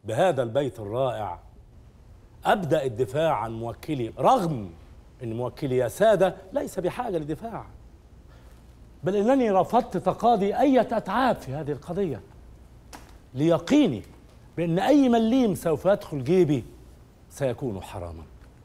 بهذا البيت الرائع أبدأ الدفاع عن موكلي، رغم أن موكلي يا سادة ليس بحاجة لدفاع، بل أنني رفضت تقاضي أي أتعاب في هذه القضية ليقيني بأن أي مليم سوف يدخل جيبي سيكون حراما.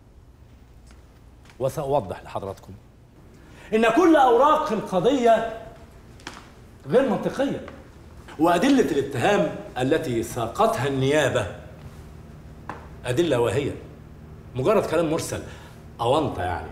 وسأوضح لحضراتكم إن كل أوراق القضية غير منطقية، وأدلة الاتهام التي ساقتها النيابة أدلة واهية، مجرد كلام مرسل أونطة يعني،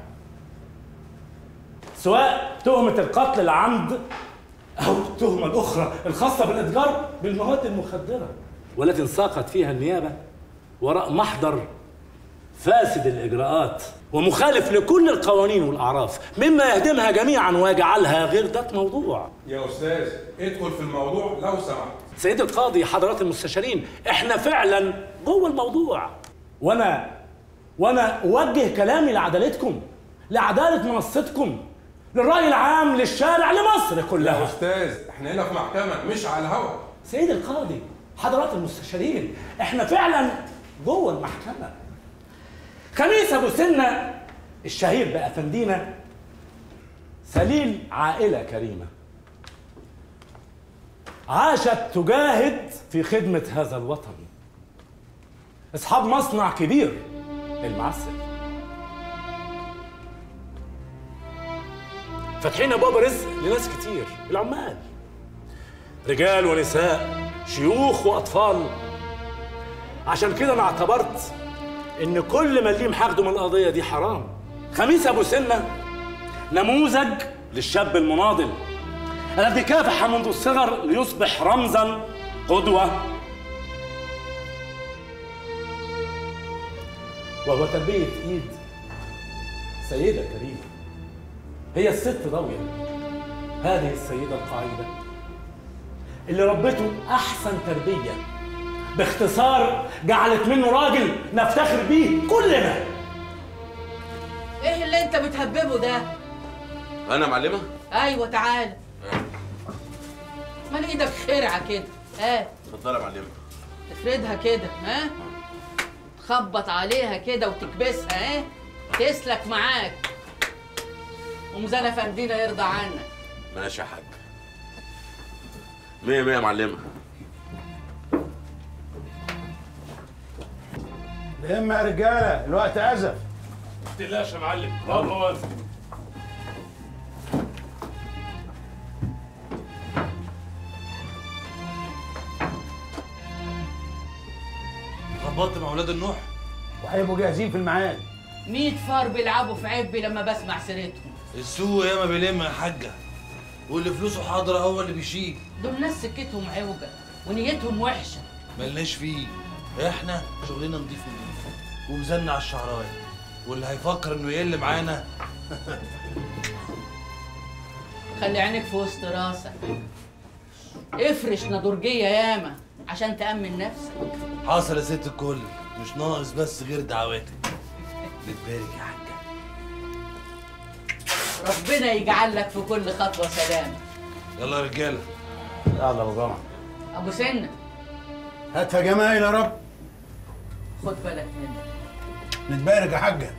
سواء تهمة القتل العمد أو التهمة الأخرى الخاصة بالإتجار بالمواد المخدرة، والتي انساقت فيها النيابة وراء محضر فاسد الإجراءات ومخالف لكل القوانين والأعراف، مما يهدمها جميعا ويجعلها غير ذات موضوع. يا أستاذ ادخل في الموضوع لو سمحت. سيد القاضي، حضرات المستشارين، احنا فعلا جوه الموضوع، وانا اوجه كلامي لعدالتكم، لعدالة منصتكم، للرأي العام، للشارع، لمصر كلها. يا أستاذ احنا هنا في محكمة مش على الهوا. سيد القاضي، حضرات المستشارين، احنا فعلا جوه المحكمة. خميس أبو سنة الشهير بأفندينا سليل عائلة كريمة عاشت تجاهد في خدمة هذا الوطن، أصحاب مصنع كبير المعسل، فاتحين أبواب رزق لناس كتير، العمال رجال ونساء، شيوخ وأطفال. عشان كده أنا اعتبرت إن كل مليم حاخده من القضية دي حرام. خميس أبو سنة نموذج للشاب المناضل الذي كافح منذ الصغر ليصبح رمزاً، قدوة، وهو تربية إيد سيدة كريمة، هي الست ضوية، هذه السيدة القاعدة اللي ربته أحسن تربية، باختصار جعلت منه راجل نفتخر بيه كلنا. ايه اللي انت بتهببه ده؟ انا معلمه؟ ايوه تعال. مال ايدك خرعه كده؟ اتفضلي يا معلمه. تفردها كده، تخبط عليها كده وتكبسها، تسلك معاك، وميزان افندينا يرضى عنك. ماشي يا حاج. مية مية يا معلمه. لما يا رجاله الوقت ازف. ما تقلقش يا معلم، هو واقف. ظبطت مع ولاد النوح وهيبقوا جاهزين في الميعاد. 100 فار بيلعبوا في عبي لما بسمع سيرتهم. السوق ياما بيلم يا حاجه، واللي فلوسه حاضره هو اللي بيشيل. دول ناس سكتهم عوجه ونيتهم وحشه. ملناش فيه، احنا شغلنا نضيف ومزلنا على الشعرايه، واللي هيفكر انه يقل معانا خلي عينك في وسط راسك، افرش نضرجيه ياما عشان تأمن نفسك. حاصل يا ست الكل، مش ناقص بس غير دعواتك. بتبارك يا حاجه. ربنا يجعل لك في كل خطوه سلام. يلا يا رجاله. يلا ابو جمعه. ابو سنه هات يا جمايل يا رب. خد بالك منك. نتبارك يا حاجه.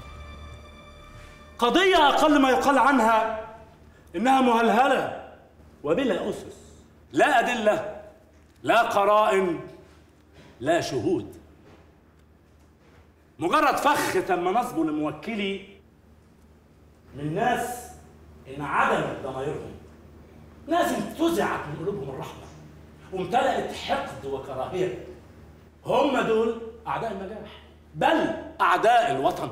قضية أقل ما يقال عنها إنها مهلهلة وبلا أسس، لا أدلة، لا قرائن، لا شهود. مجرد فخ تم نصبه لموكلي من ناس انعدمت ضمائرهم، ناس انتزعت من قلوبهم الرحمة وامتلأت حقد وكراهية. هم دول أعداء النجاح، بل أعداء الوطن.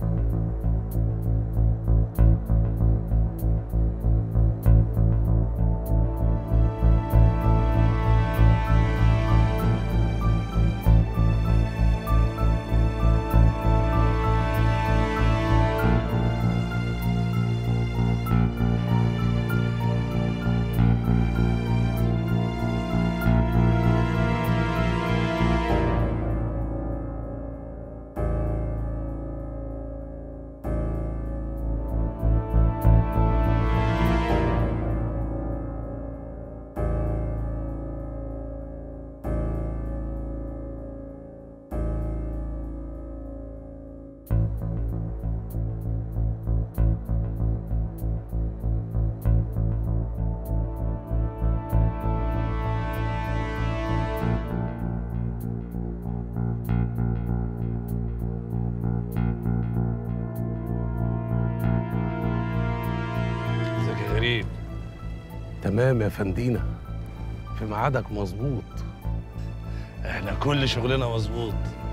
تمام يا فندينا، في ميعادك مظبوط. احنا كل شغلنا مظبوط.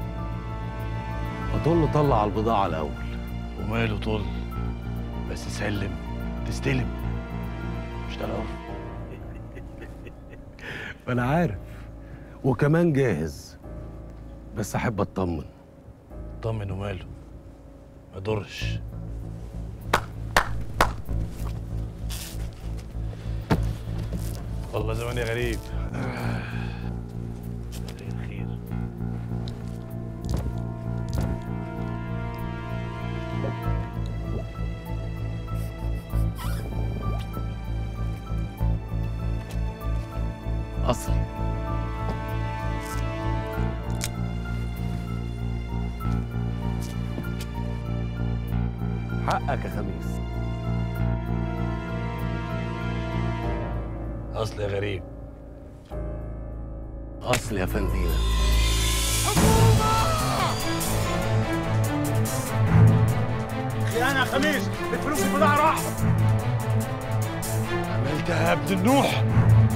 فطل طلع على البضاعة الأول. وماله طل، بس سلم تستلم، مش ده العرف. ما أنا عارف، وكمان جاهز، بس أحب أطمن. طمن وماله، ما يضرش. والله زماني غريب. خير. أصلي حقك يا خميس. أصل يا غريب. أصل يا فندينا. خيانة يا خميس، الفلوس البضاعة راحت. عملتها يا ابن النوح.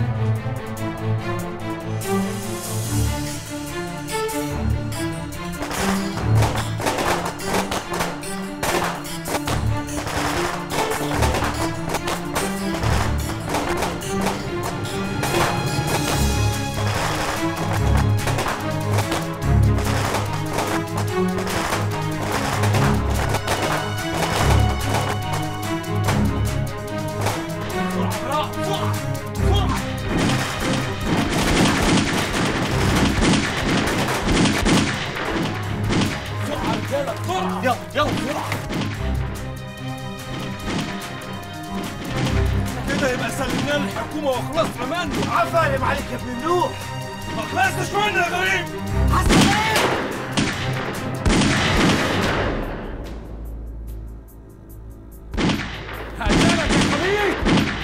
يلا بسرعة. كده يبقى سلمناه للحكومة وخلصنا منه. عفايم عليك يا ابن النوح. ما خلصتش منه يا غريب. حسن ايه؟ هقتلك يا خبيث.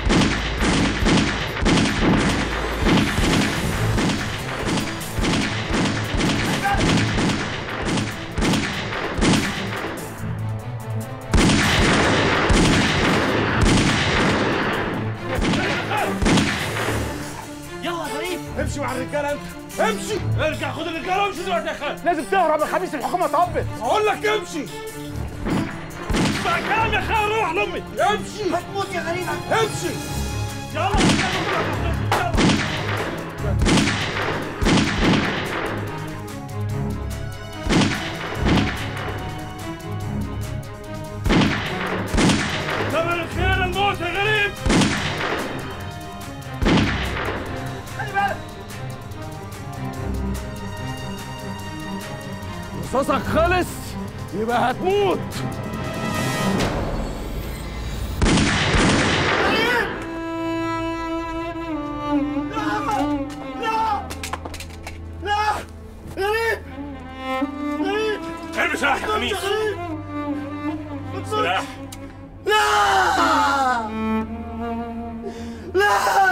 امشي مع الرجاله انت، امشي. ارجع خد الرجاله وامشي دلوقتي يا خالد. لازم تهرب يا خميس، الحكومه طبت. اقول لك امشي. اسمع كلام يا خالد، روح لامي. امشي. هتموت يا غريب. امشي. يلا ثمن الخيانه الموت يا غريب. خلي بالك. رصاصك خلص يبقى هتموت. لا غريب. غريب ارمي سلاح يا خميس. سلاح. لا لا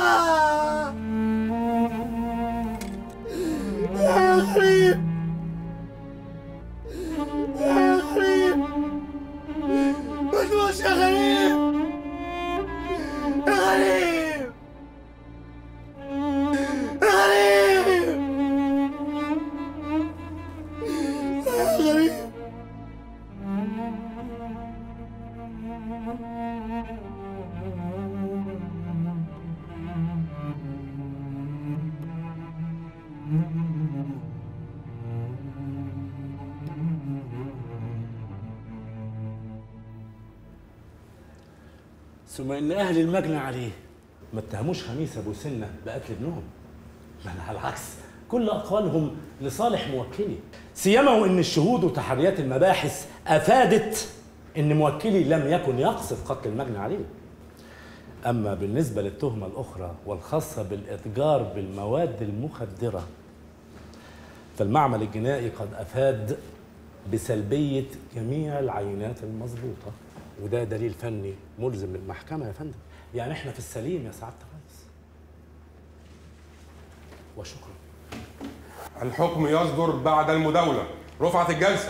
ثم ان اهل المجني عليه ما اتهموش خميس ابو سنه بقتل ابنهم، بل على العكس كل اقوالهم لصالح موكلي، سيما وان الشهود وتحريات المباحث افادت ان موكلي لم يكن يقصد قتل المجني عليه. اما بالنسبه للتهمه الاخرى والخاصه بالاتجار بالمواد المخدره فالمعمل الجنائي قد افاد بسلبيه جميع العينات المضبوطه، وده دليل فني ملزم للمحكمه يا فندم. يعني احنا في السليم يا سعاده الرئيس. وشكرا. الحكم يصدر بعد المداولة. رفعت الجلسة.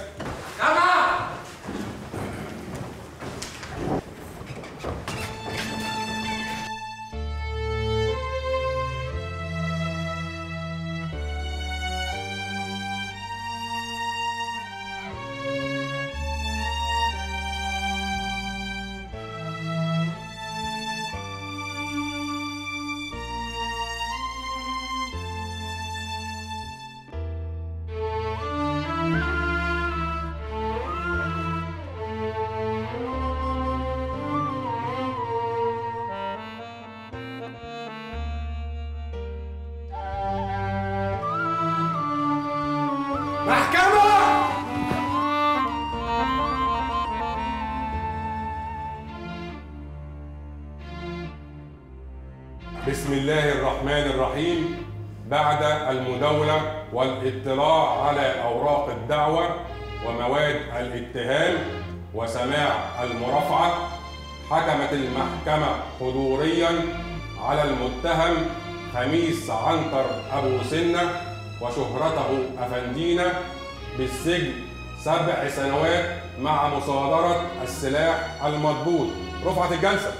بسم الله الرحمن الرحيم. بعد المداولة والاطلاع على أوراق الدعوة ومواد الاتهام وسماع المرافعة، حكمت المحكمة حضوريا على المتهم خميس عنتر أبو سنة وشهرته أفندينا بالسجن 7 سنوات مع مصادرة السلاح المضبوط. رفعت الجلسة.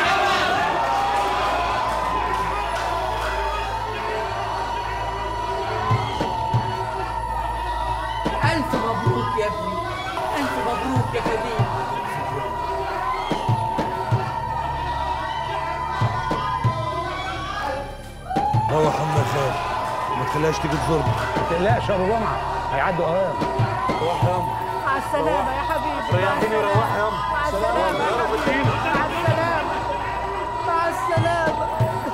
ألف مبروك يا ابني، ألف مبروك يا كبير. روح عم خير، ما تخليهاش تيجي تزورنا. ما تقلقش يا ابو جمعه، هيعدوا اوام. روح يا مع السلامة يا حبيبي. ريحيني وروح يا مع السلامة. مع السلامة. مع السلامة.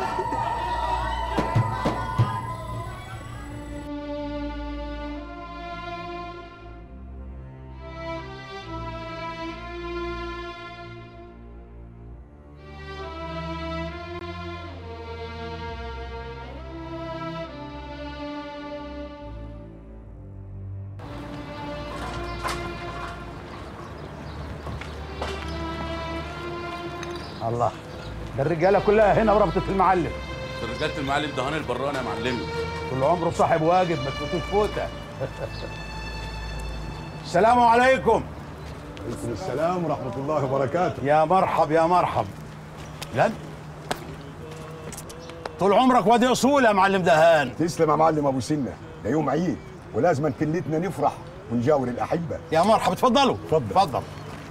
الله، ده الرجاله كلها هنا وربطت المعلم. رجاله المعلم ده هاني البراني يا معلمي. كل عمره صاحب واجب، ما تفوتوش فوته. السلام عليكم. وعليكم السلام ورحمة الله وبركاته. يا مرحب يا مرحب. لا طول عمرك وادي اصول يا معلم دهان. تسلم يا معلم ابو سنه، ده يوم عيد ولازم كلتنا نفرح ونجاور الاحبه. يا مرحب، اتفضلوا. اتفضل.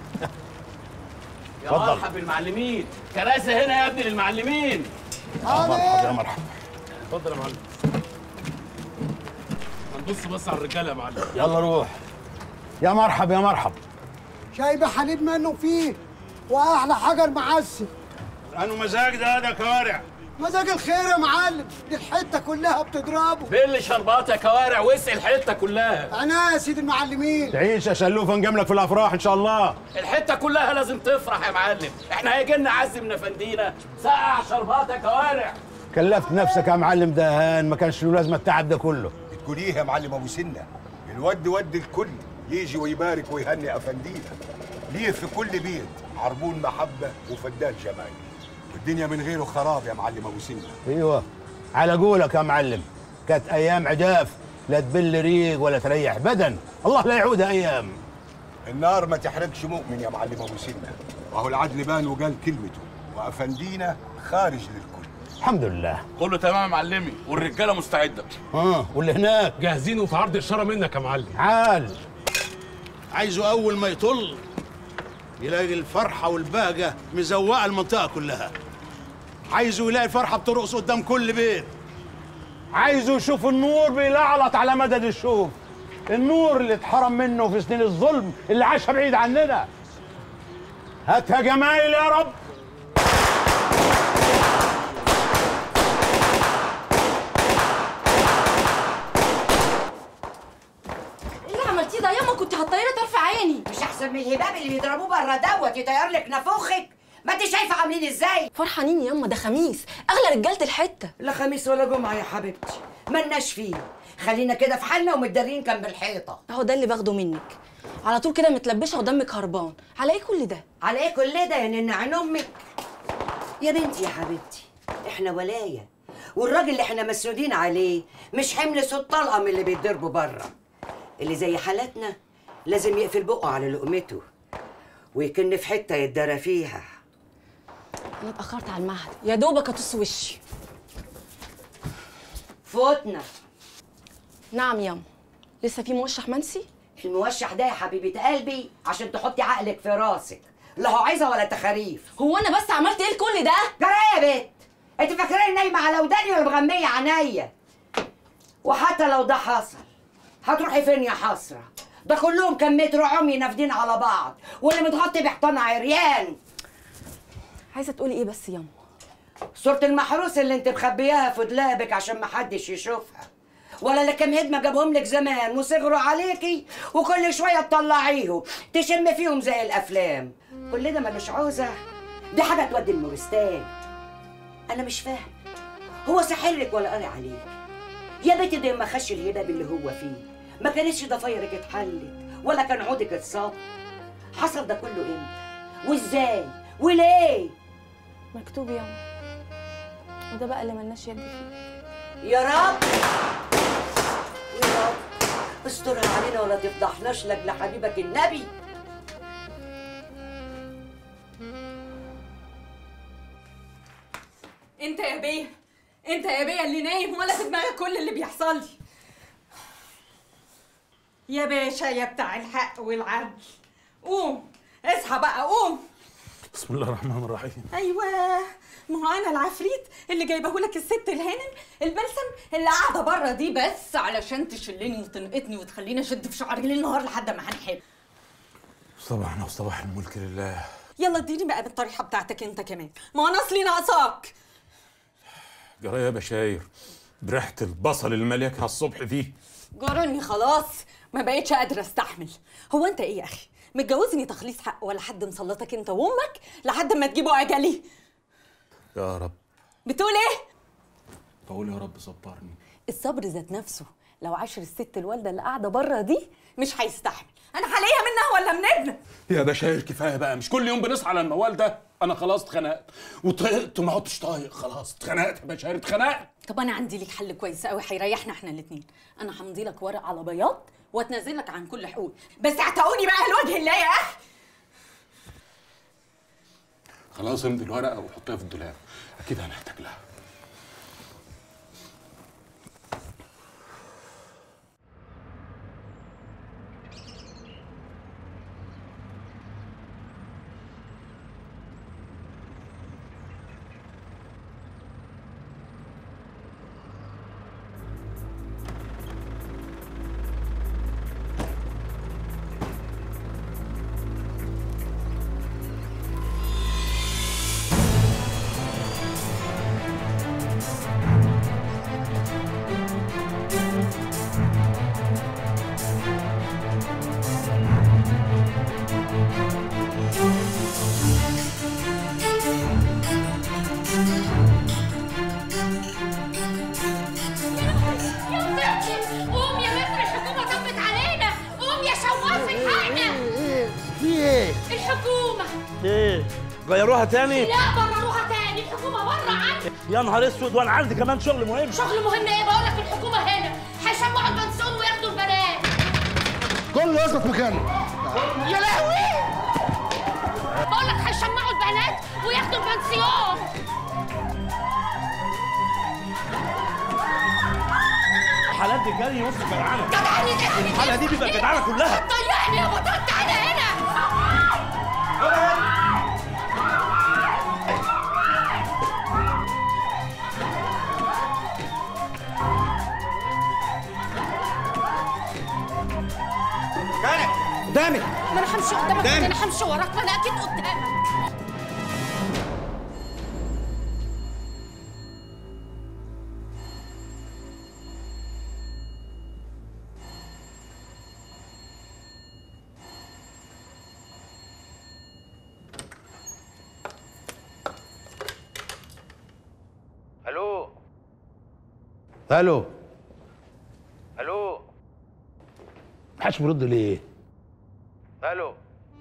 يا مرحب بالمعلمين، كراسي هنا يا ابني للمعلمين. يا مرحب يا مرحب. اتفضل يا معلم. هنبص بص على الرجاله يا معلم. يلا روح. يا مرحب يا مرحب. شايبه حليب منه فيه واحلى حجر معسل. انو مزاج ده كوارع. مزاج الخير يا معلم، دي الحته كلها بتضربه. بل شربات يا كوارع واسقي الحته كلها. انا يا سيدي المعلمين. تعيش يا شلوفه، نجاملك في الافراح ان شاء الله. الحته كلها لازم تفرح يا معلم، احنا هيجي لنا عز من افندينا. سقع شربات يا كوارع. كلفت نفسك يا معلم دهان، ما كانش له لازمه التعب ده كله. بتقول ايه يا معلم ابو سنه؟ الود ود الكل يجي ويبارك ويهني افندينا. ليه في كل بيت عربون محبه وفدان جمال، والدنيا من غيره خراب يا معلم ابو سنه. ايوه على قولك يا معلم، كانت ايام عجاف، لا تبل ريق ولا تريح بدن، الله لا يعودها ايام. النار ما تحرقش مؤمن يا معلم ابو سنه، وهو العدل بان وقال كلمته، وافندينا خارج للكل. الحمد لله كله تمام يا معلمي، والرجاله مستعده. واللي هناك جاهزين وفي عرض الشاره منك يا معلم. عال. عايزه اول ما يطل يلاقي الفرحه والبهجه مزوقه المنطقه كلها. عايزه يلاقي الفرحه بترقص قدام كل بيت. عايزه يشوف النور بيلعلط على مدد الشوف، النور اللي اتحرم منه في سنين الظلم اللي عاشها بعيد عننا. هاتها جمايل يا رب. ايه اللي عملتيه ده ياما؟ كنت هتطيري طرف عيني. مش احسن من الهباب اللي بيضربوه بره دوت يطير لك نافوخك؟ ما انت شايفه عاملين ازاي؟ فرحانين ياما، ده خميس، اغلى رجاله الحته. لا خميس ولا جمعه يا حبيبتي، مالناش فيه. خلينا كده في حالنا ومتدارين جنب الحيطه. اهو ده اللي باخده منك، على طول كده متلبشه ودمك هربان. على ايه كل ده؟ على ايه كل ده يا نن عين امك؟ يا بنتي يا حبيبتي، احنا ولايه، والراجل اللي احنا مسنودين عليه مش حمل صوت طلقه من اللي بيتضربوا بره. اللي زي حالتنا لازم يقفل بقه على لقمته ويكن في حته يتدرى فيها. انا اتاخرت على المعهد، يا دوبك اطص وشي. فوتنا. نعم ياما. لسه في موشح منسي؟ الموشح ده يا حبيبه قلبي عشان تحطي عقلك في راسك، لا هو عايزه ولا تخاريف. هو انا بس عملت ايه لكل ده؟ جرى ايه يا بت؟ انت فاكراني نايمه على وداني ولا مغميه عينيا؟ وحتى لو ده حصل هتروحي فين يا حسره؟ ده كلهم كام متر عمي نافدين على بعض، واللي متغطي بحيطان عريان. عايزه تقولي ايه بس ياما؟ صورة المحروس اللي انت مخبياها في دولابك عشان محدش يشوفها، ولا اللي كام هدمه جابهم لك زمان وصغروا عليكي وكل شويه تطلعيهم تشم فيهم زي الافلام. كل ده ملوش عوزه، دي حاجه تودي المورستان. انا مش فاهم، هو ساحرك ولا قاري عليك؟ يا بنتي ده ما خش الهباب اللي هو فيه ما كانتش ضفايرك اتحلت ولا كان عودك اتصاب. حصل ده كله امتى وازاي وليه؟ مكتوب ياما، وده بقى اللي ملناش يد فيه. يا رب يا رب استرها علينا ولا تفضحناش لاجل حبيبك النبي. انت يا بيه، انت يا بيه اللي نايم ولا في دماغك كل اللي بيحصل لي. يا باشا يا بتاع الحق والعدل، قوم اصحى بقى قوم. بسم الله الرحمن الرحيم. ايوه، ما هو انا العفريت اللي جايبهولك الست الهانم البلسم اللي قاعده بره دي بس علشان تشلني وتنقطني وتخليني اشد في شعري ليل نهار لحد ما هنحل. صباحنا وصباح الملك لله. يلا اديني بقى بالطريحه بتاعتك انت كمان، ما انا اصلي ناقصاك. جرايه يا بشاير بريحه البصل المليكه على الصبح دي. جرني خلاص، ما بقتش قادره استحمل. هو انت ايه يا اخي؟ متجوزني تخليص حق ولا حد مسلطك انت وامك لحد ما تجيبوا اجلي؟ يا رب. بتقول ايه؟ بقول يا رب صبرني. الصبر ذات نفسه لو عاشر الست الوالده اللي قاعده بره دي مش هيستحمل. انا حاليه منها ولا من ابنك؟ يا بشاير كفايه بقى، مش كل يوم بنصحى على الموال ده. انا خلاص اتخنقت وطهقت وما عدتش طايق، خلاص اتخنقت يا بشاير اتخنقت. طب انا عندي لك حل كويس قوي هيريحنا احنا الاثنين. انا همضي لك ورق على بياض واتنازل لك عن كل حقوق، بس اعتقوني بقى لوجه الله يا اخي. خلاص امضي الورقه وحطيها في الدولاب، اكيد هنحتاج لها. ايه؟ غيروها تاني؟ لا برروها تاني، الحكومة بره عني. يا نهار اسود، وانا عندي كمان شغل مهم. شغل مهم ايه؟ بقول لك الحكومة هنا هيشمعوا البنسون وياخدوا البنات. كله يثبت مكانه. يا لهوي! بقول لك هيشمعوا البنات وياخدوا البنسيون. الحالات دي جري نص جدعانه. جدعانه ايه؟ الحاله دي بيبقى جدعانه كلها. ضيعني يا بطل، تعالى هنا. قدامي. ما انا همشي قدامك، انا همشي وراك، ما انا اكيد قدامك. الو الو الو، محدش بيرد ليه؟ الو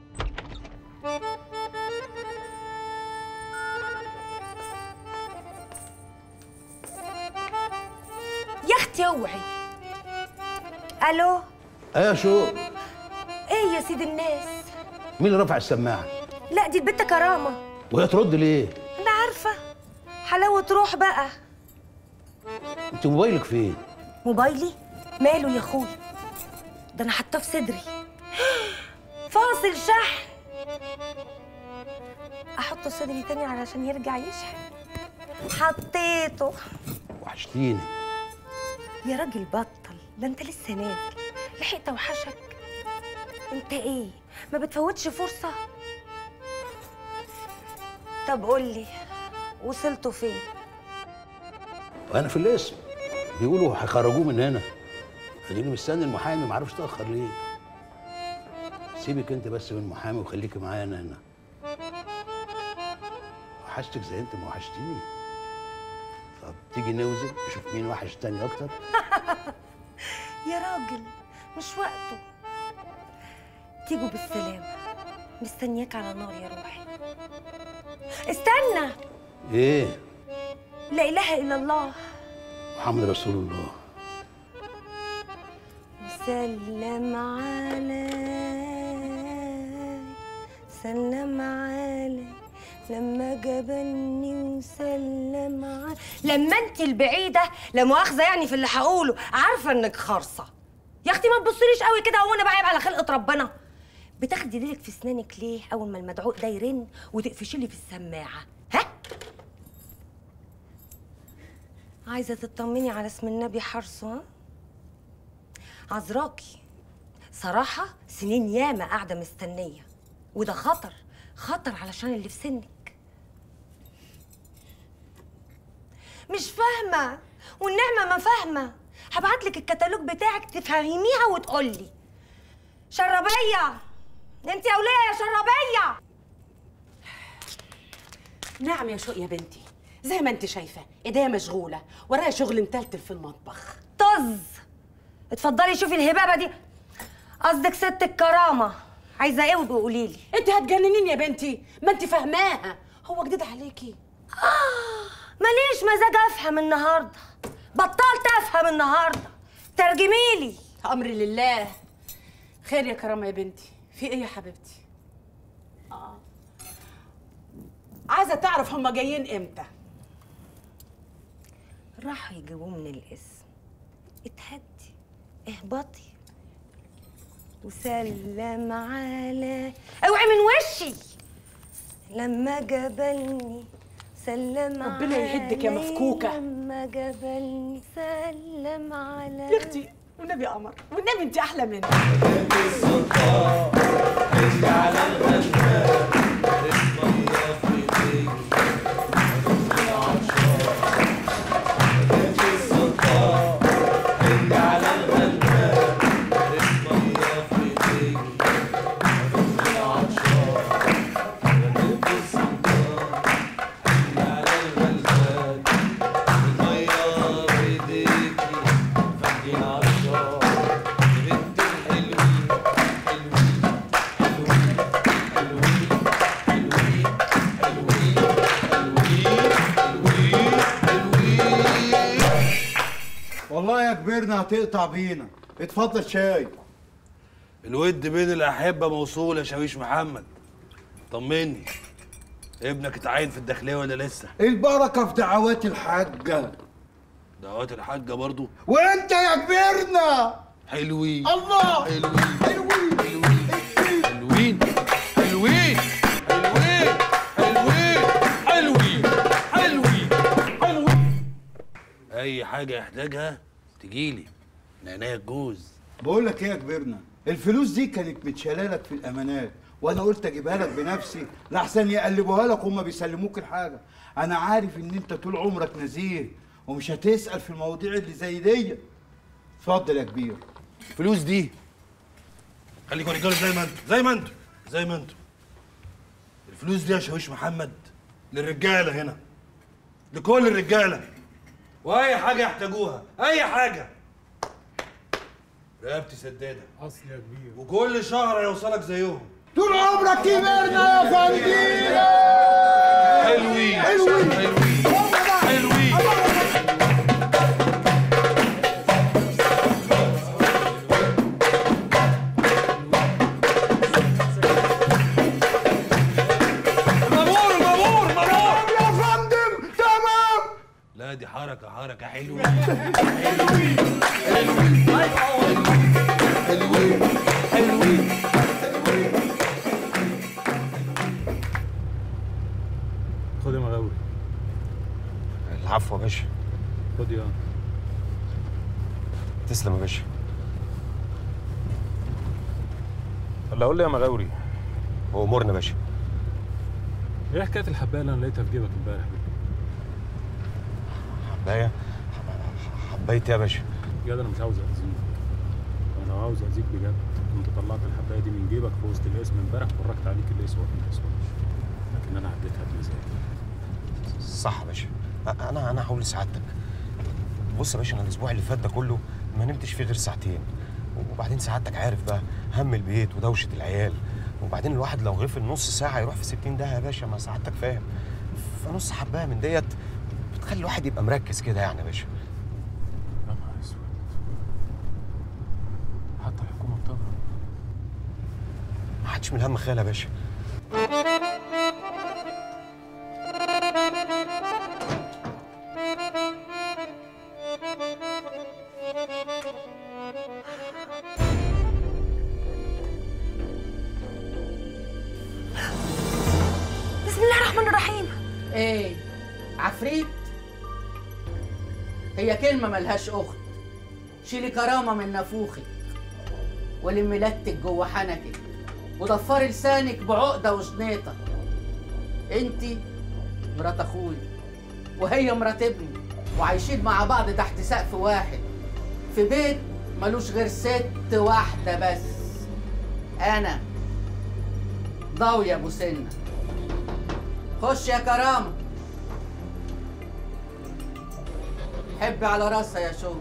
يا اختي اوعي. الو ايه شو؟ ايه يا سيد الناس؟ مين اللي رفع السماعه؟ لا دي البت كرامه. وهي ترد ليه؟ انا عارفه، حلاوه روح بقى. انت موبايلك فين؟ موبايلي ماله يا اخويا؟ ده انا حاطاه في صدري فاصل شحن. احطه في صدري تاني علشان يرجع يشحن. حطيته. وحشتيني يا راجل بطل، ده انت لسه نازل لحقت اوحشك. انت ايه ما بتفوتش فرصه؟ طب قولي وصلتوا فين؟ وانا في الاسم بيقولوا هيخرجوه من هنا. اديني مستني المحامي، معرفش اتاخر ليه. سيبك انت بس من المحامي وخليكي معايا انا هنا. وحشتك زي انت ما وحشتيني. طب تيجي نوزن نشوف مين وحش تاني اكتر. يا راجل مش وقته. تيجوا بالسلامة، مستنياك على نار يا روحي. استنى. ايه؟ لا إله إلا الله محمد رسول الله. سلم علي سلم علي لما جبني وسلم علي. لما انت البعيدة لا مؤاخذة يعني في اللي هقوله، عارفة انك خارصة. يا اختي ما تبصليش قوي كده، هو انا بعيب على خلقة ربنا؟ بتاخدي ديلك في اسنانك ليه اول ما المدعوق ده يرن وتقفشي لي في السماعة؟ ها؟ عايزة تطمني على اسم النبي حرصه؟ ها؟ عذراكي صراحة سنين ياما قاعدة مستنية، وده خطر خطر علشان اللي في سنك. مش فاهمة والنعمة ما فاهمة. هبعتلك الكتالوج بتاعك تفهميها وتقولي. شربية انت يا وليه يا شربية. نعم يا شوق يا بنتي، زي ما انت شايفة ايديا مشغولة، ورايا شغل متلتل في المطبخ. طز. اتفضلي شوفي الهبابة دي. قصدك ست الكرامة، عايزة ايه وقولي لي. انت هتجننيني يا بنتي، ما انت فاهماها، هو جديد عليكي. ماليش مزاج افهم النهارده، بطلت افهم النهارده، ترجمي لي. امري لله. خير يا كرامة يا بنتي، في ايه يا حبيبتي؟ عايزة تعرف هما جايين امتى؟ راحوا يجيبوه من الاسم. اتهدي اهبطي وسلم على اوعي من وشي. لما جبلني سلم على ربنا يهدك يا مفكوكة. لما جبلني سلم على يا اختي والنبي قمر، والنبي انت احلى مني. السلطان انت على الغلبان عرف ميه في ايديك هتدخل عطشان. انت السلطان انت على الغلبان عرف ميه في ايديك هتدخل عطشان. انت السلطان انت على الغلبان الميه في ايديك فانتين عطشان. بنت الحلوين والله يا كبرنا هتقطع بينا. اتفضل شاي. الود بين الأحبة موصول يا شاويش محمد. طمني، ابنك اتعين في الداخلية ولا لسه؟ البركة في دعوات الحاجة. دعوات الحاجة برضو؟ وانت يا كبرنا حلوين. الله حلوين حلوين حلوين حلوين حلوين حلوين حلوين حلوين. أي حاجة يحتاجها تجيلي من عينيا الجوز. بقول لك ايه يا كبرنا، الفلوس دي كانت متشاله لك في الامانات، وانا قلت اجيبها لك بنفسي لحسن يقلبوها لك وهم بيسلموك الحاجه. انا عارف ان انت طول عمرك نزيه ومش هتسال في المواضيع اللي زي دي. اتفضل يا كبير. الفلوس دي خليكوا رجاله زي ما انتوا. الفلوس دي يا شاويش محمد للرجاله هنا، لكل الرجاله، واي حاجه يحتاجوها، اي حاجه. رقبتي سداده اصل يا كبير، وكل شهر هيوصلك زيهم. طول عمرك كبرنا يا فندينا. حلوين حلوين حلوين. لا دي حركة حلوة. حلوين. خد يا مغاوري. العفو يا باشا. خد يا. تسلم يا باشا. ولا قول لي يا مغاوري. وامورنا يا باشا. ايه حكايه الحبايه اللي انا لقيتها في جيبك امبارح دي؟ حبايه؟ حبايه يا باشا؟ بجد انا مش عاوز اذيك. انا لو عاوز اذيك بجد كنت طلعت الحبايه دي من جيبك في وسط الاسم امبارح وفرجت عليك الاسود ما الاسودش. لكن انا عديتها بمزاجي. صح يا باشا. انا هقول لسعادتك. بص يا باشا، انا الاسبوع اللي فات ده كله ما نمتش فيه غير ساعتين. وبعدين سعادتك عارف بقى هم البيت ودوشه العيال، وبعدين الواحد لو غفل نص ساعه يروح في 60 داهيه يا باشا. ما سعادتك فاهم. فنص حبايه من ديت بتخلي الواحد يبقى مركز كده يعني يا باشا. يا نهار اسود. حتى الحكومه بتضرب. ما حدش من الهم خيال يا باشا. بسم الله الرحمن الرحيم. ايه عفريت؟ هي كلمة ملهاش أخت. شيلي كرامة من نافوخك ولمي لتك جوه حنكك وضفري لسانك بعقدة وشنيطة. انتي مرات اخوي وهي مرات ابني، وعايشين مع بعض تحت سقف واحد في بيت ملوش غير ست واحدة بس. أنا ضاوية أبو سنة. خش يا كرامة. حبي على راسها يا شو.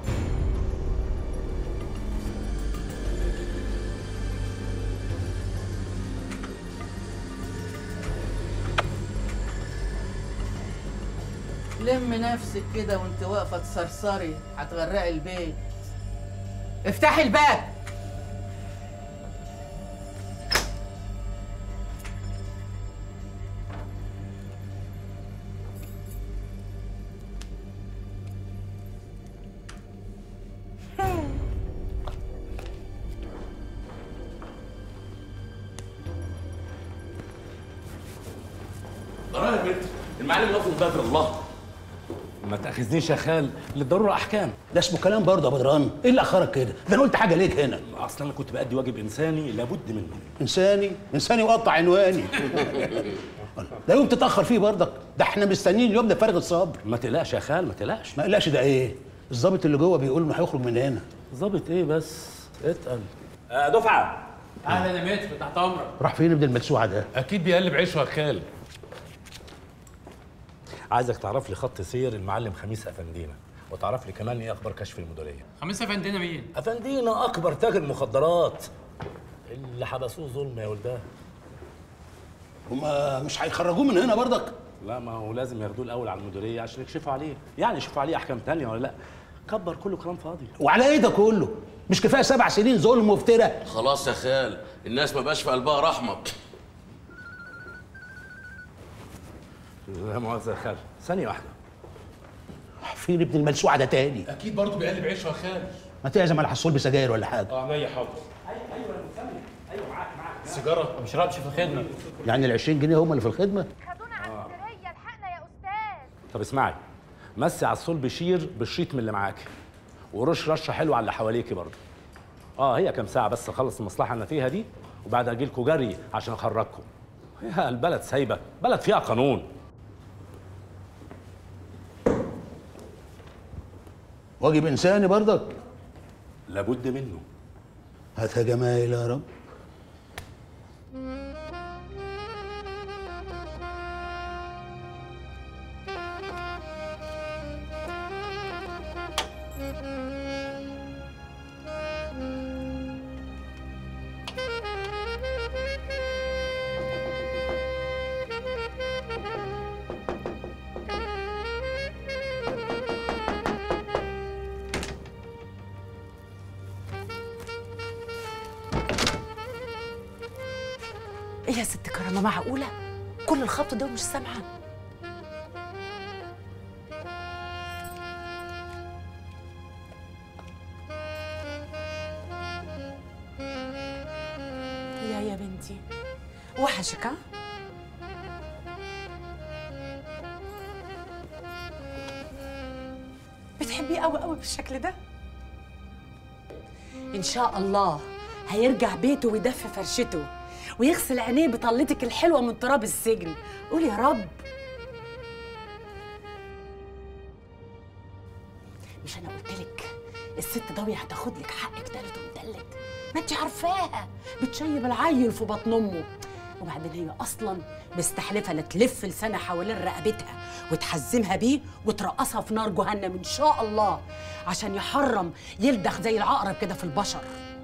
لم نفسك كده وانت واقفة تسرسري هتغرقي البيت. افتحي الباب. ضرائب يا بنت، المعلم لفظ بدر الله. ما تاخذنيش يا خال، للضروره احكام. ده اسمه كلام برضه يا بدران. ايه اللي اخرك كده؟ ده انا قلت حاجه ليك هنا. اصلا انا كنت بادي واجب انساني لابد منه. انساني وقطع عنواني. ده يوم تتاخر فيه برضك، ده احنا مستنيين اليوم ده فارغ الصبر. ما تقلقش يا خال، ما تقلقش. ما تقلقش. ده ايه؟ الظابط اللي جوه بيقول انه هيخرج من هنا. ظابط ايه بس؟ اتقل. دفعه. اهلا يا متر، تحت امرك. راح فين ابن المدسوعه ده؟ اكيد بيقلب عيشه يا خال. عايزك تعرف لي خط سير المعلم خميس افندينا، وتعرف لي كمان ايه اخبار كشف المديريه. خميس افندينا مين؟ افندينا اكبر تاجر مخدرات اللي حبسوه ظلم يا ولداه. هما مش هيخرجوه من هنا برضك؟ لا، ما هو لازم ياخدوه الاول على المديريه عشان يكشفوا عليه، يعني يشوفوا عليه احكام تانية ولا لا. كبر كله كلام فاضي. وعلى ايه ده كله؟ مش كفايه 7 سنين ظلم وافتراء؟ خلاص يا خال، الناس ما بقاش في قلبها رحمه. لا مؤاخذة يا خال، ثانية واحدة. فين ابن الملسوعة ده تاني؟ أكيد برضه بيقلب عيشه يا خال. ما تعزم على حصول بسجاير ولا حاجة. عينيا حاضر. أيوه أنا مسمي. أيوه معاك. سيجارة ما بشربش في الخدمة. يعني ال 20 جنيه هم اللي في الخدمة؟ خدونا عسكرية، الحقنا يا أستاذ. طب اسمعي، مسي على الصول بشير بالشيط من اللي معاكي، ورش رشة حلوة على اللي حواليكي برضه. هي كام ساعه بس اخلص المصلحه اللي انا فيها دي، وبعدها اجي لكم جري عشان اخرجكم. هي البلد سايبه، بلد فيها قانون. واجب انساني برضك لابد منه. هاتها جمايل يا رب. ايه يا ست كرامه، معقوله كل الخبط ده ومش سامعه؟ يا بنتي وحشك ها؟ بتحبيه قوي قوي بالشكل ده؟ ان شاء الله هيرجع بيته ويدفي فرشته ويغسل عينيه بطلتك الحلوه من تراب السجن. قول يا رب. مش انا قلت لك الست ضوية هتاخد لك حقك تالت ومتلت؟ ما انت عارفاها بتشيب العيل في بطن امه، وبعدين هي اصلا مستحلفه لا تلف لسانها حوالين رقبتها وتحزمها بيه وترقصها في نار جهنم ان شاء الله، عشان يحرم يلدغ زي العقرب كده في البشر.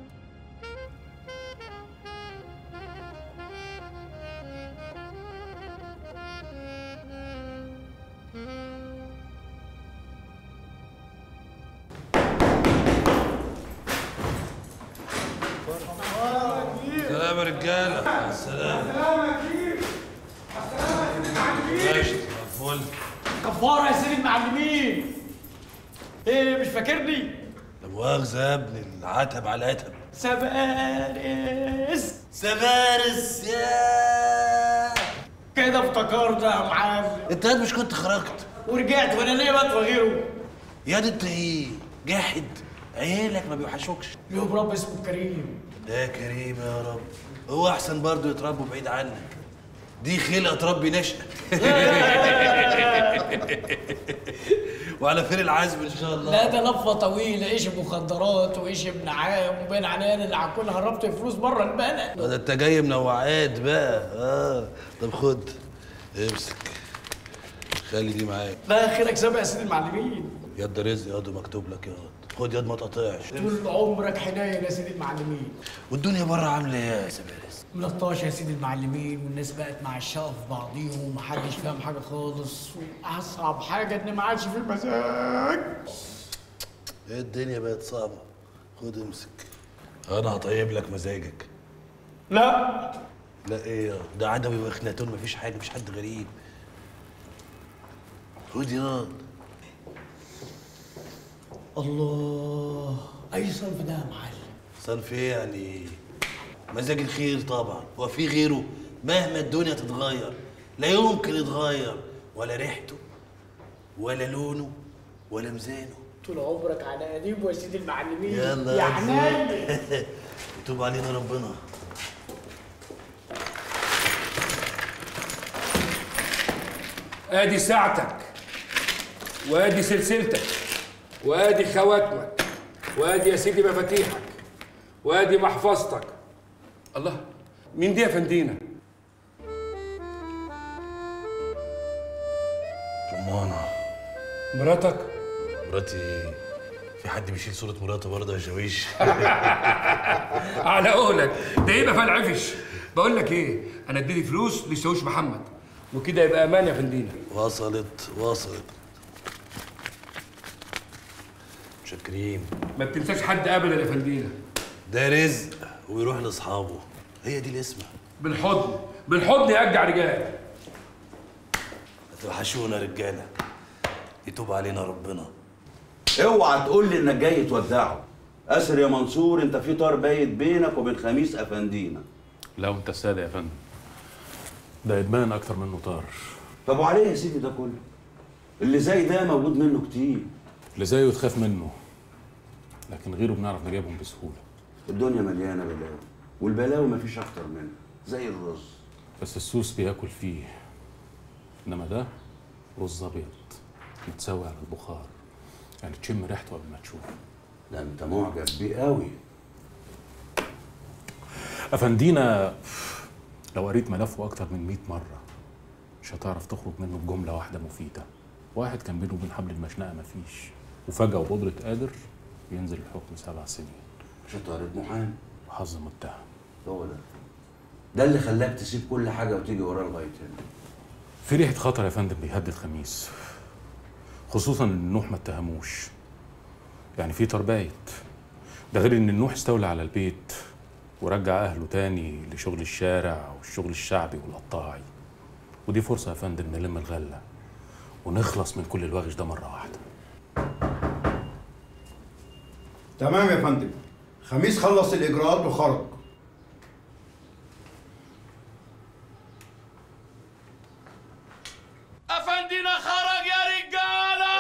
سلام يا رجاله. السلام. ماشي فل. كفاره يا سيدي المعلمين. ايه مش فاكرني؟ لا مؤاخذه يا ابني، العتب على العتب. سبارس سبارس يا كده افتكرت يا معلم. انت مش كنت خرجت ورجعت وانا ليه بقى غيره؟ يا دي انت ايه جاحد، عيالك ما بيوحشوكش. ليهم رب اسمه كريم. ده كريم يا رب. هو احسن برضه يتربوا بعيد عنك، دي خلقه تربي نشأة. وعلى خير العزم ان شاء الله. لا ده لفه طويله، ايش مخدرات وايش ابن عام وبين عنان اللي هكون هربت الفلوس بره البلد. ده انت جاي منوعات بقى. طب خد امسك، خلي دي معاك. ده خيرك سابق يا سيدي المعلمين. يد رزق ياض مكتوب لك ياض، خد ياض ما تقطعش. طول عمرك حنين يا سيدي المعلمين. والدنيا بره عامله ايه يا سبارس؟ ملطاش يا سيدي المعلمين، والناس بقت معشقه في بعضيهم ومحدش فاهم حاجه خالص، واصعب حاجه ان ما عادش في مزاج. ايه الدنيا بقت صعبه. خد امسك، انا هطيب لك مزاجك. لا لا ايه ده عدوي واخناتون، مفيش حاجه، مفيش حد غريب. خد ياض. الله، اي صنف ده يا معلم؟ صنف ايه يعني؟ مزاج الخير طبعا، هو في غيره؟ مهما الدنيا تتغير لا يمكن يتغير، ولا ريحته ولا لونه ولا ميزانه. طول عمرك على قديم يا سيدي المعلمين. يلا يا حنين. يتوب علينا ربنا. ادي ساعتك، وادي سلسلتك، وادي خواتمك، وادي يا سيدي مفاتيحك، وادي محفظتك. الله، مين دي يا فندينا؟ رمانة. مراتك؟ مراتي ايه؟ في حد بيشيل صورة مراته برضه يا شاويش؟ على قولك، ده يبقى فال عفش. بقول لك ايه، انا اديتي فلوس للشاويش محمد، وكده يبقى امان يا فندينا. وصلت. شاكرين. ما بتنساش حد ابدا يا فندينا. ده رزق ويروح لاصحابه، هي دي الاسمه. بالحضن يرجع رجال. هتوحشونا رجاله، يتوب علينا ربنا. اوعى تقول لي انك جاي تودعه. اسر يا منصور، انت في طار بايت بينك وبين خميس افندينا. لا وانت السادة يا فندم، ده ادمان اكتر منه طار. طب وعليه يا سيدي ده كله؟ اللي زي ده موجود منه كتير. اللي زيه تخاف منه، لكن غيره بنعرف نجيبهم بسهوله. الدنيا مليانه بلاوي، والبلاوي مفيش اكتر منها زي الرز. بس السوس بياكل فيه، انما ده رز ابيض متسوي على البخار، يعني تشم ريحته قبل ما تشوفه. ده انت معجب بيه قوي. افندينا لو قريت ملفه اكتر من 100 مره مش هتعرف تخرج منه بجمله واحده مفيده. واحد كان بينه وبين حبل المشنقه مفيش، وفجاه وبقدره قادر ينزل الحكم 7 سنين. شطارة محامي وحظ متهم. هو ده اللي خلاك تسيب كل حاجه وتيجي وراه لغايه هنا. في ريحه خطر يا فندم بيهدد خميس، خصوصا ان النوح ما اتهموش، يعني في تربايت. ده غير ان النوح استولى على البيت ورجع اهله تاني لشغل الشارع والشغل الشعبي والقطاعي. ودي فرصه يا فندم نلم الغله ونخلص من كل الوغش ده مره واحده. تمام يا فندم. خميس خلص الاجراءات وخرج. افندينا خرج يا رجاله.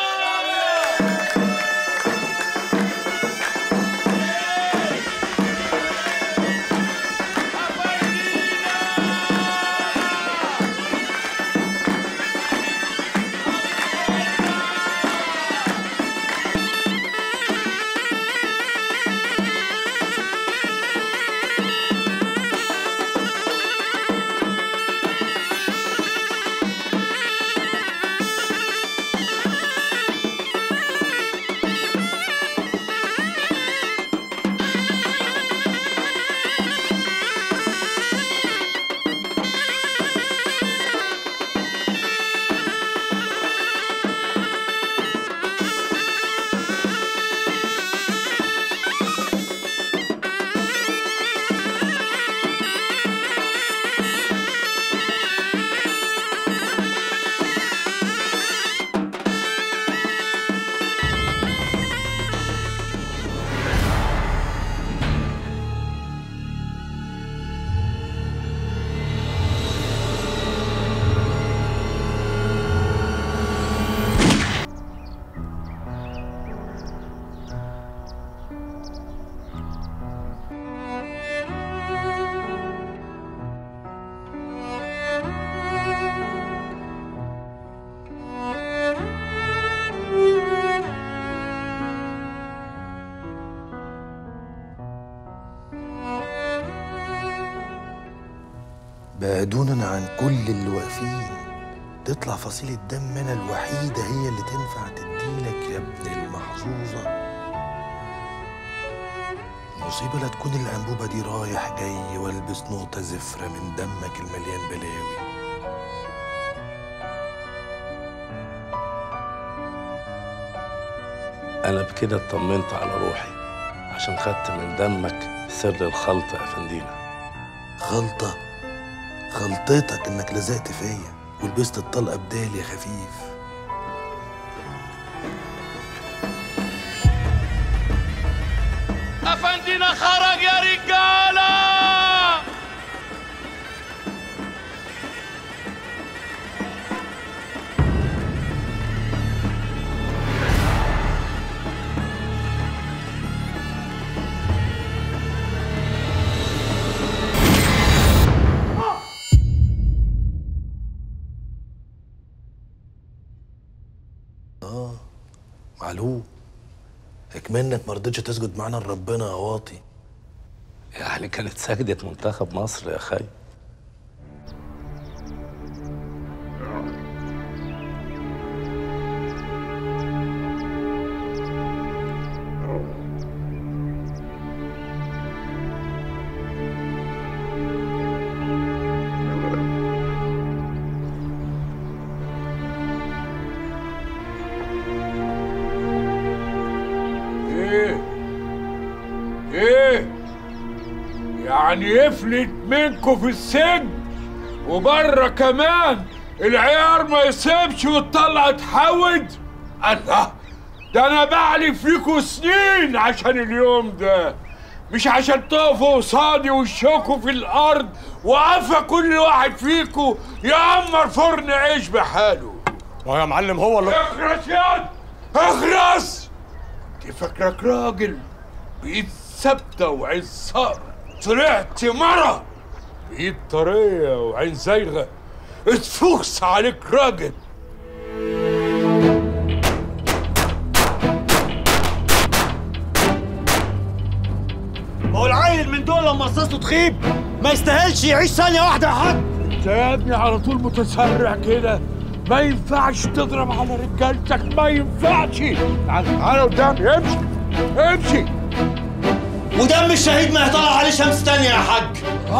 بعدونا عن كل اللي واقفين، تطلع فصيلة دم أنا الوحيدة هي اللي تنفع تديلك يا ابن المحظوظة. المصيبة لا تكون الأنبوبة دي رايح جاي والبس نقطة زفرة من دمك المليان بلاوي. أنا بكده اطمنت على روحي عشان خدت من دمك سر الخلطة يا فندينا. خلطة؟ خلطتك إنك لزقت فيا ولبست الطلقة بدالي يا خفيف. افندينا خرج يا رجاله. معلوم اكمنك ما رضيتش تسجد معانا لربنا يا واطي. يعني كانت سجدة منتخب مصر يا خي. يعني يفلت منكم في السجن وبره كمان العيار ما يسيبش وتطلع تحود. الله، ده انا بعلف ليكوا سنين عشان اليوم ده، مش عشان تقفوا قصادي وشكوا في الارض وقفا كل واحد فيكوا يعمر فرن عيش بحاله. ما يا معلم هو اللي اخرس ياض اخرس. انت فاكرك راجل بايد ثابته وعين صقر، طلعت مره بايد طريه وعين زايغه، اتفوكس عليك راجل. ما هو العيل من دول لما رصاصته تخيب ما يستاهلش يعيش ثانيه واحده يا حاج. انت يا ابني على طول متسرع كده، ما ينفعش تضرب على رجالتك، ما ينفعش. تعالى قدامي، امشي امشي. ودم الشهيد ما يطلع عليه شمس تانية يا حاج.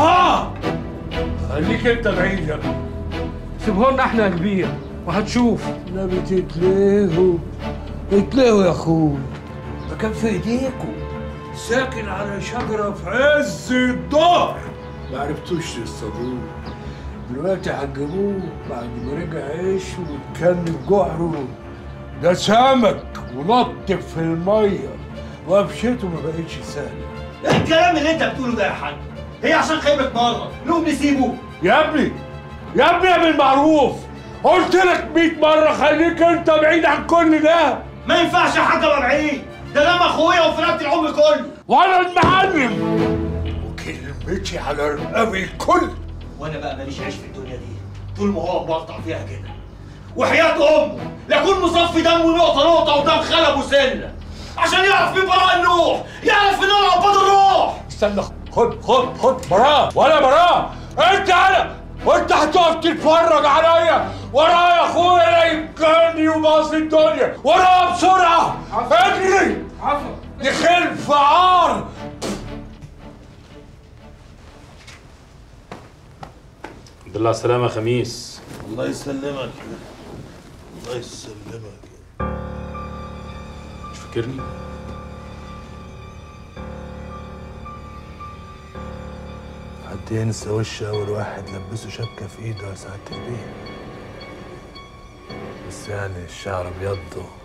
خليك انت بعيد يا ابني. سيبه لنا احنا يا كبير وهتشوف. النبي تتلهوا اتلهوا يا اخوي، ده كان في ايديكم ساكن على شجره في عز الظهر، ما عرفتوش تصطادوه. دلوقتي هتجيبوه بعد ما رجع عيش واتكلم جحره. ده سمك ونط في الميه وقفشته ما بقتش سهله. ايه الكلام اللي انت بتقوله ده يا حاج؟ هي عشان خيبة مره نقوم نسيبه؟ يا ابني يا ابني يا بالمعروف، قلت لك 100 مره خليك انت بعيد عن كل ده. ما ينفعش يا حاج ابقى بعيد، ده دم اخويا وفرقت العمر كله. وانا المعلم وكلمتي على رقاب الكل. وانا بقى ماليش عيش في الدنيا دي طول ما هو مقطع فيها كده، وحياة امه لاكون مصفي دمه نقطه نقطه ودم خلب وسنه عشان يعرف مين براء النوح، يعرف ان انا عباد الروح. استنى، خد براء ولا براء، انت انا وانت هتقف تتفرج عليا ورايا يا اخويا لا يمكنني وباص الدنيا ورايا بسرعه. اجري دي خلف عار. الحمد لله على السلامة يا خميس. الله يسلمك، الله يسلمك. مش فاكرني؟ حد ينسى وش أول واحد لبسه شبكة في إيده يا سعادة البيه؟ بس يعني الشعر ابيض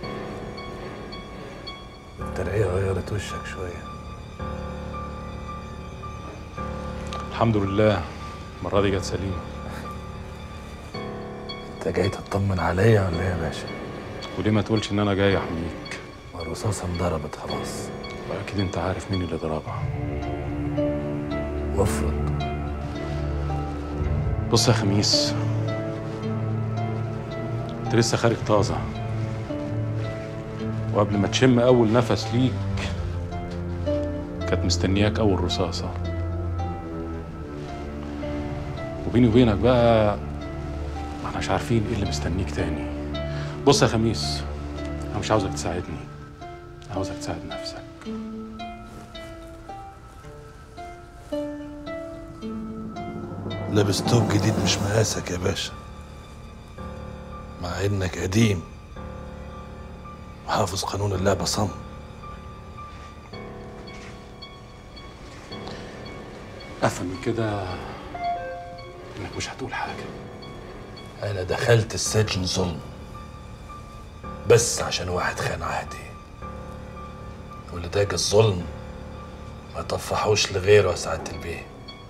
والترقية غيرت وشك شوية. الحمد لله المرة دي جت سليمة. انت جاي تطمن عليا ولا ايه يا باشا؟ وليه ما تقولش ان انا جاي احميك؟ الرصاصة انضربت خلاص. واكيد انت عارف مين اللي ضربها. وافرض. بص يا خميس، انت لسه خارج طازة، وقبل ما تشم اول نفس ليك كانت مستنياك اول رصاصة. وبيني وبينك بقى ما احناش عارفين ايه اللي مستنيك تاني. بص يا خميس، انا مش عاوزك تساعدني، عاوزك تساعد نفسك. لابس توب جديد مش مقاسك يا باشا، مع انك قديم وحافظ قانون اللعبة صم. افهم من كده انك مش هتقول حاجة. انا دخلت السجن ظلم بس عشان واحد خان عهدي، واللي داج الظلم ما طفحوش لغيره يا سعادة البيه،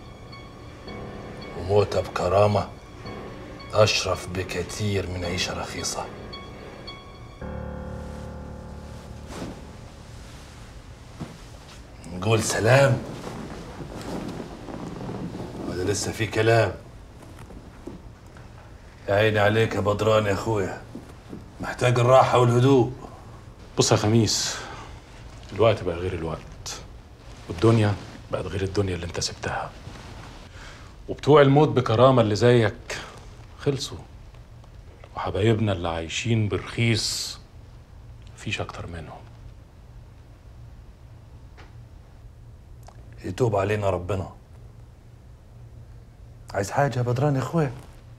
وموتة بكرامة أشرف بكتير من عيشة رخيصة. نقول سلام ولا لسه في كلام؟ يا عيني عليك يا بدران يا اخويا، محتاج الراحة والهدوء. بص يا خميس، الوقت بقى غير الوقت، والدنيا بقت غير الدنيا اللي انت سبتها، وبتوع الموت بكرامة اللي زيك خلصوا، وحبايبنا اللي عايشين برخيص مفيش أكتر منهم. يتوب علينا ربنا. عايز حاجة يا بدران يا اخويا؟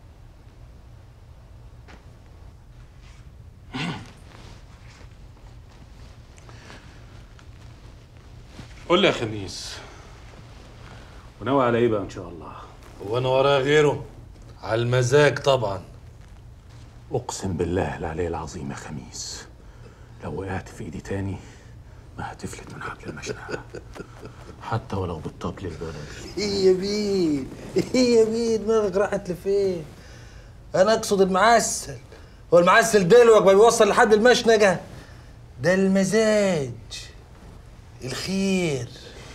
قول لي يا خميس، وناوي على ايه بقى ان شاء الله؟ وانا وراه غيره؟ على المزاج طبعا. اقسم بالله العلي العظيم يا خميس، لو وقعت في ايدي تاني ما هتفلت من حبل المشنقه حتى ولو بالطبل البلدي. ايه يا بيه، ايه يا بيه، دماغك راحت لفين؟ انا اقصد المعسل. هو المعسل دلوقتي ما بيوصل لحد المشنقه؟ ده المزاج، الخير.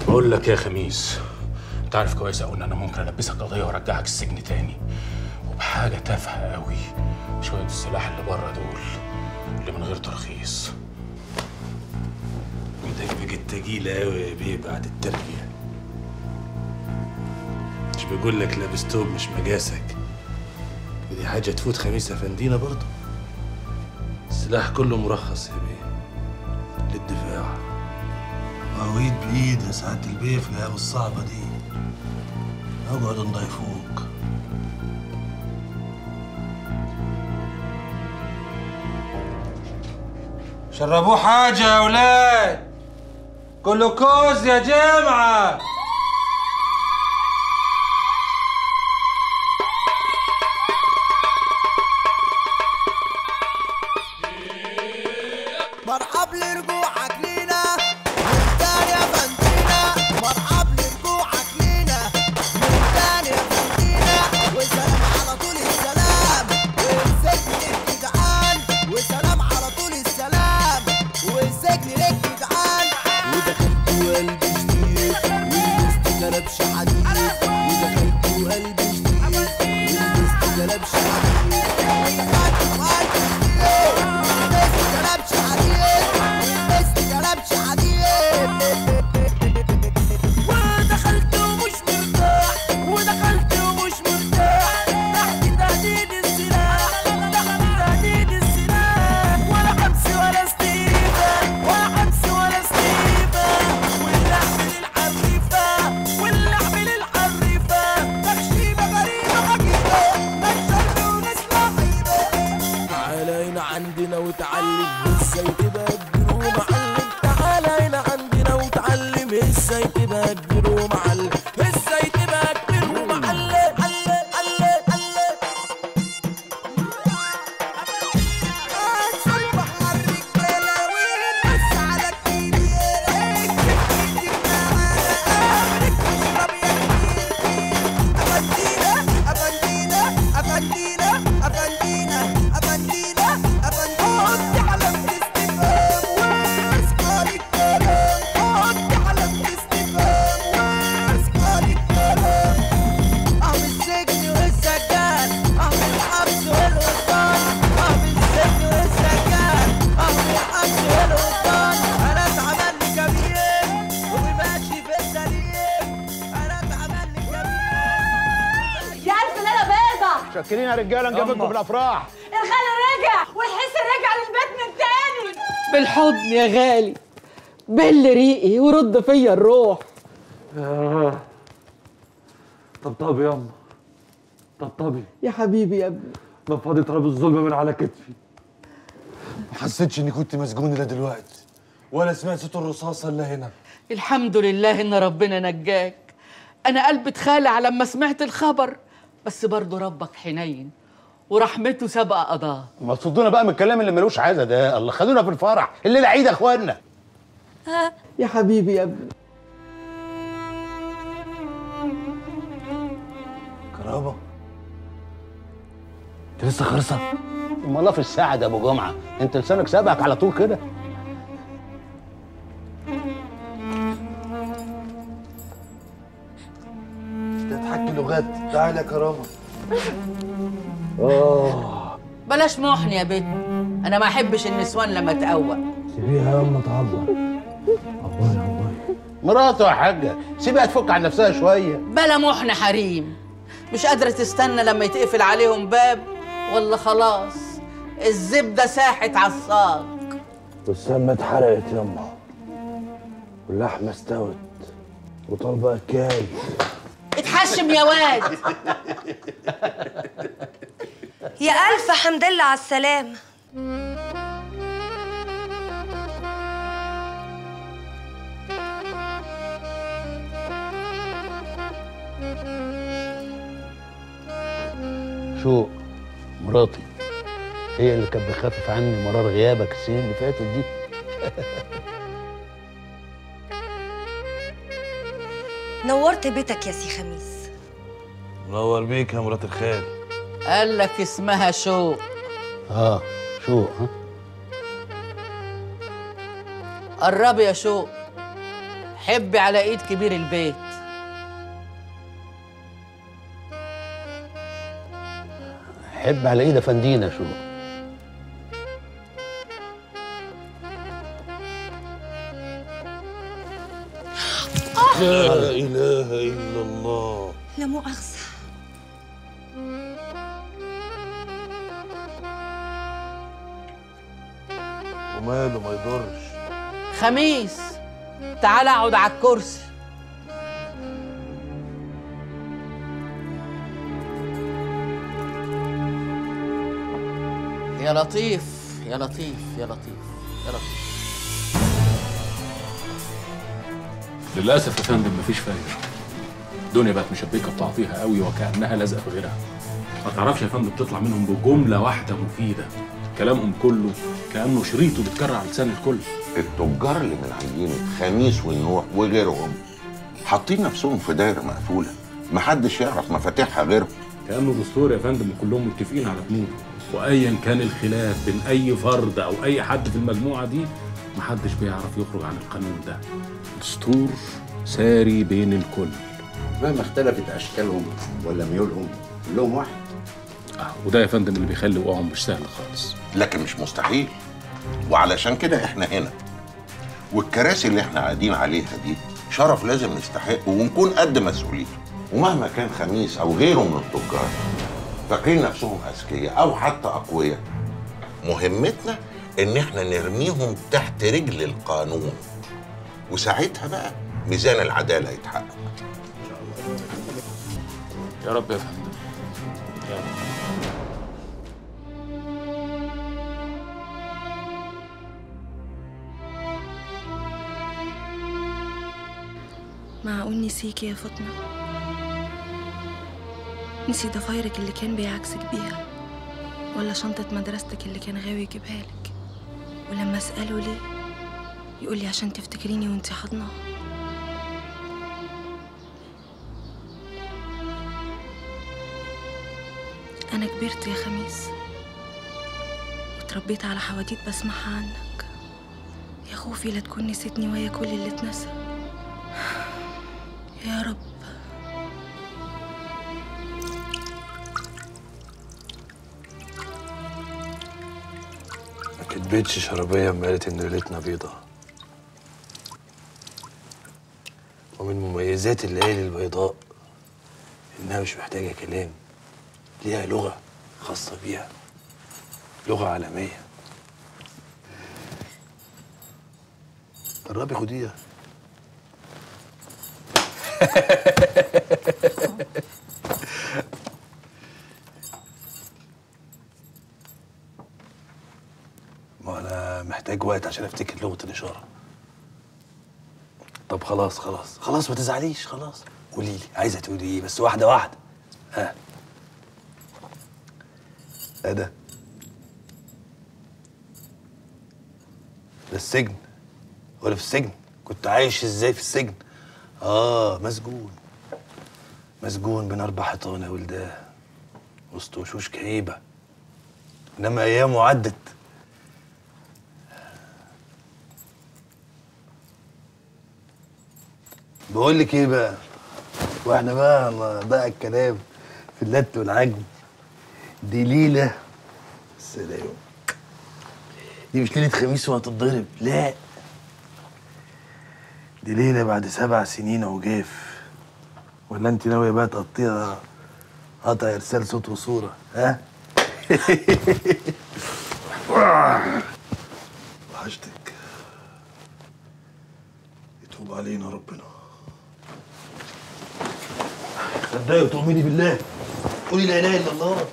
بقول لك يا خميس، انت عارف كويس قوي ان انا ممكن البسك قضيه وارجعك السجن تاني، وبحاجه تافهه قوي، شويه السلاح اللي بره دول اللي من غير ترخيص. ايدك بقت تقيله قوي يا بيه بعد التربيه. مش بقول لك لابس توب مش مقاسك، ودي حاجه تفوت خميس افندينا برضه. السلاح كله مرخص يا بيه للدفاع، وعويد بايد يا سعاده البيه في الايام الصعبه دي. اقعد نضيفوك. شربوه حاجة يا ولاد، جلوكوز يا جمعة. مرحب لرجوعك لينا من تاني يا فندينا، مرحب لرجوعك لينا من تاني يا فندينا، وسلام على طول السلام والسجن لك جدعان، وسلام على طول السلام والسجن لك جدعان. ودخلت وقلبي جديد ولبست كلبش حديد، ودخلت وقلبي جديد ولبست كلبش حديد، ودخلت وقلبي جديد ولبست كلبش حديد، ولبست كلبش حديد. ودخلت ومش مرتاح، ودخلت ومش مرتاح، تحت تهديد السلاح، تحت تهديد السلاح، ولا حبس ولا استيفا، ولا حبس ولا استيفا، واللعب للحريفة، واللعب للحريفة، تخشيبة غريبة عجيبة، نكشر وناس لعيبة. تعالى هنا عندنا وتعلم ازاي تبقى كبير ومعلم، تعالى هنا عندنا وتعلم ازاي تبقى كبير ومعلم، ازاي تبقى كبير ومعلم. هتصبح على الرجالة ونبص على الكبير، اكتب معانا اشرب يا كبير. افندينا افندينا افندينا افندينا افندينا افندينا، حط علامة استفهام واسكال الكلام، حط علامة استفهام واسكال الكلام. اهو السجن والسجان، اهو الحبس والغضبان، اهو السجن والسجان، اهو الحبس والغضبان. انا اتعمل لي كبير وماشي في السليم، انا اتعمل لي كبير. يا ألف ليلة بيضة. شكرين يا رجاله نجيبكم في الافراح. الخال رجع والحسن رجع للبيت من تاني. بالحضن يا غالي، بل ريقي ورد فيا الروح. طبطبي ياما، طبطبي يا حبيبي يا ابني. نفضي تراب الظلم من على كتفي. ما حسيتش اني كنت مسجون الا دلوقتي، ولا سمعت صوت الرصاصه الا هنا. الحمد لله ان ربنا نجاك. انا قلبي اتخالع لما سمعت الخبر، بس برضه ربك حنين ورحمته سبق قضاه. ما تصدونا بقى من الكلام اللي ملوش عايزه ده، الله خلونا في الفرح الليله عيد يا اخوانا. يا حبيبي يا ابني. كرامه انت لسه خالصه؟ امال الله في الساعه ده ابو جمعه، انت لسانك سابقك على طول كده. تحكي لغات. تعالى يا كرامه. بلاش محن يا بنت، انا ما احبش النسوان لما تقوى. سيبيها ياما تعبر. مراته يا حاجه سيبها تفك عن نفسها شويه. بلا محن حريم، مش قادره تستنى لما يتقفل عليهم باب، ولا خلاص الزبده ساحت على الصاج. والسمنه اتحرقت ياما، واللحمه استوت، وطالبه اكاي. اتحشم يا واد. يا ألف حمد لله على السلامة. شو مراتي هي اللي كانت بتخفف عني مرار غيابك السنين اللي فاتت دي. نورت بيتك يا سي خميس. منور بيك يا مرات الخال. قال لك اسمها شوق. شوق. قربي يا شوق، حبي على ايد كبير البيت. حب على ايد افندينا شو. لا اله الا الله. لا مؤاخذة. وماله ما يضرش. خميس تعال اقعد على الكرسي. يا لطيف يا لطيف يا لطيف يا لطيف. للاسف يا فندم مفيش فايده. الدنيا بقت مشبكه بتعطيها قوي وكانها لازقه في غيرها. ما تعرفش يا فندم تطلع منهم بجمله واحده مفيده. كلامهم كله كانه شريطه بيتكرر على لسان الكل. التجار اللي من عينة خميس والنوح وغيرهم حاطين نفسهم في دايره مقفوله محدش يعرف مفاتيحها غيرهم. كانه دستور يا فندم وكلهم متفقين على بنوده، وايا كان الخلاف بين اي فرد او اي حد في المجموعه دي محدش بيعرف يخرج عن القانون ده. دستور ساري بين الكل مهما اختلفت اشكالهم ولا ميولهم كلهم واحد. وده يا فندم اللي بيخلي وقعهم مش سهل خالص. لكن مش مستحيل، وعلشان كده احنا هنا، والكراسي اللي احنا قاعدين عليها دي شرف لازم نستحقه ونكون قد مسؤوليته. ومهما كان خميس او غيره من التجار فاكرين نفسهم اذكياء او حتى اقوياء، مهمتنا ان احنا نرميهم تحت رجل القانون، وساعتها بقى ميزان العداله يتحقق. يا رب يا فندم يا رب. معقول نسيكي يا فاطمة؟ نسي ضفايرك اللي كان بيعكسك بيها، ولا شنطة مدرستك اللي كان غاوي يجيبها لك، ولما أسأله ليه يقولي عشان تفتكريني وانتي حاضنة. أنا كبرت يا خميس وتربيت على حواديت بسمعها عنك. يا خوفي لا تكون نسيتني ويا كل اللي اتنسى. يا رب. ما كدبتش شربية اما قالت ان ليلتنا بيضة. ومن مميزات الليالي البيضاء انها مش محتاجة كلام، ليها لغة خاصة بيها، لغة عالمية. قربي خديها. ما انا محتاج وقت عشان افتكر لغة الإشارة. طب خلاص خلاص خلاص ما تزعليش، خلاص قولي لي عايزة تقولي ايه، بس واحدة واحدة. ها ده السجن ولا في السجن؟ كنت عايش ازاي في السجن؟ مسجون. مسجون بين 4 حيطان يا ولداه، وسط وشوش كئيبة، انما ايامه عدت. بقول لك ايه بقى، واحنا بقى الكلام في اللت والعجن، دي ليله سلام. دي مش ليله خميس وهتتضرب، لا، دي ليله بعد 7 سنين عجاف. ولا انت ناويه بقى تقطيها قطع ارسال صوت وصوره؟ ها؟ وحشتك. يتوب علينا ربنا. صدقي وتؤمني بالله، قولي لا اله الا الله.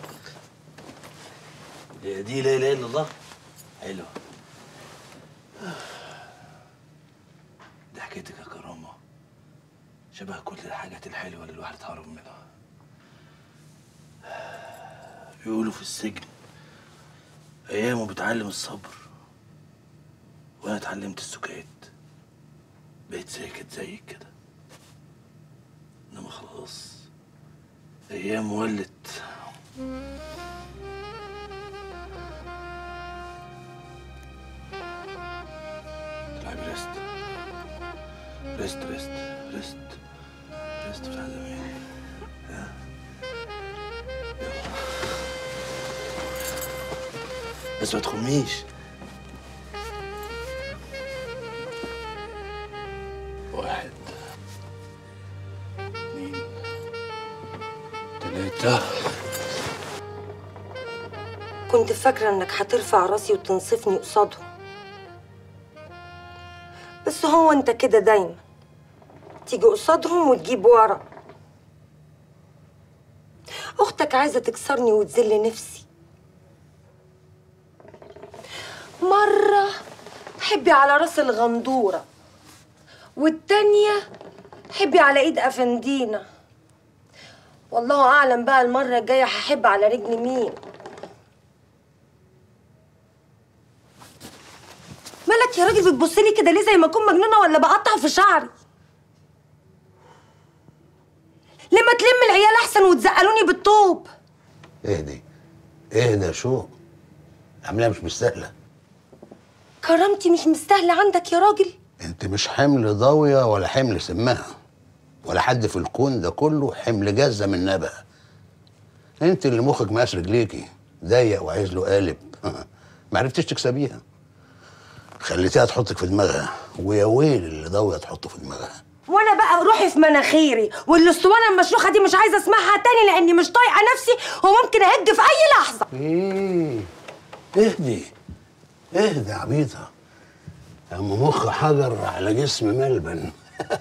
دي لا اله الا الله. حلوه. ضحكتك يا كرامه شبه كل الحاجات الحلوه اللي الواحد اتهرب منها. بيقولوا في السجن ايامه بتعلم الصبر، وانا اتعلمت السكات، بقيت ساكت زيك كده. انما خلاص ايام ولت. تلعبي ريست، ريست ريست ريست ريست بتاع زمان. بس ما تخميش. واحد، اتنين، تلاتة. كنت فاكرة انك هترفع راسي وتنصفني قصادهم، بس هو انت كده دايما تيجي قصادهم وتجيب ورا. اختك عايزة تكسرني وتذل نفسي. مرة حبي على راس الغندورة، والتانية حبي على ايد افندينا. والله اعلم بقى المرة الجاية هحب على رجل مين. مالك يا راجل بتبصلي كده ليه؟ زي ما اكون مجنونة ولا بقطع في شعري؟ لما تلم العيال احسن وتزقلوني بالطوب. اهدي اهدي يا شوق، عاملاها مش مستاهله. كرامتي مش مستاهله عندك يا راجل؟ انت مش حمل ضاويه ولا حمل سماها، ولا حد في الكون ده كله حمل جزه من نبأ. انت اللي مخك مقاس رجليكي ضيق وعايز له قالب. ما عرفتش تكسبيها، خليتيها تحطك في دماغها، ويا ويل اللي ضاويه تحطه في دماغها. وانا بقى روحي في مناخيري، والاسطوانه المشروخه دي مش عايزه اسمعها تاني لاني مش طايقه نفسي وممكن اهد في اي لحظه. ايه اهدي اهدي يا عبيطه، اما مخ حجر على جسم ملبن.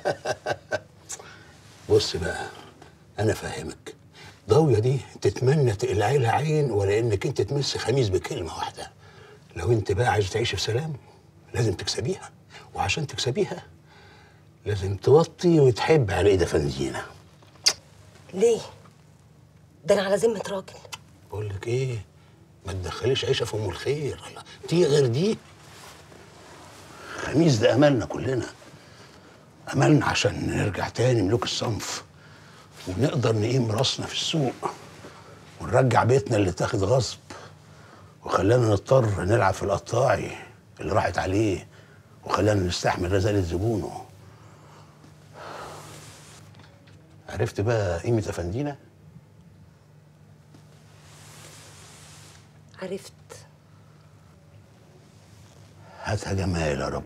بص بقى انا فاهمك، ضاويه دي تتمنى تقلعي لها عين ولا انك انت تمس خميس بكلمه واحده. لو انت بقى عايز تعيش في سلام لازم تكسبيها، وعشان تكسبيها لازم توطي وتحب على ايد افندينا. ليه؟ ده انا على ذمه راجل. بقول لك ايه، ما تدخليش عيشه في ام الخير. دي غير دي. خميس ده املنا كلنا، املنا عشان نرجع تاني ملوك الصنف، ونقدر نقيم راسنا في السوق، ونرجع بيتنا اللي اتاخد غصب وخلانا نضطر نلعب في القطاعي اللي راحت عليه، وخلانا نستحمل رزالة زبونه. عرفت بقى قيمة أفندينا؟ عرفت. هاتها جمال يا رب.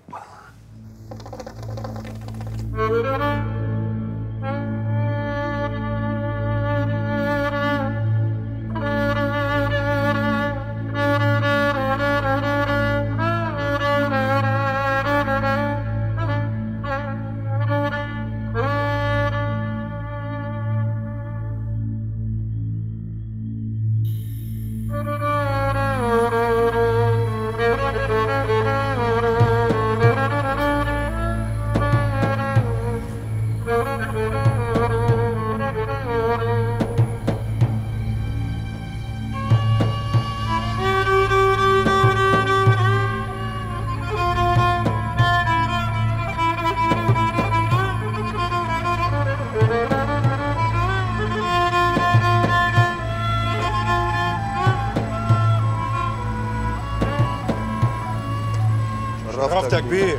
شرفت يا كبير.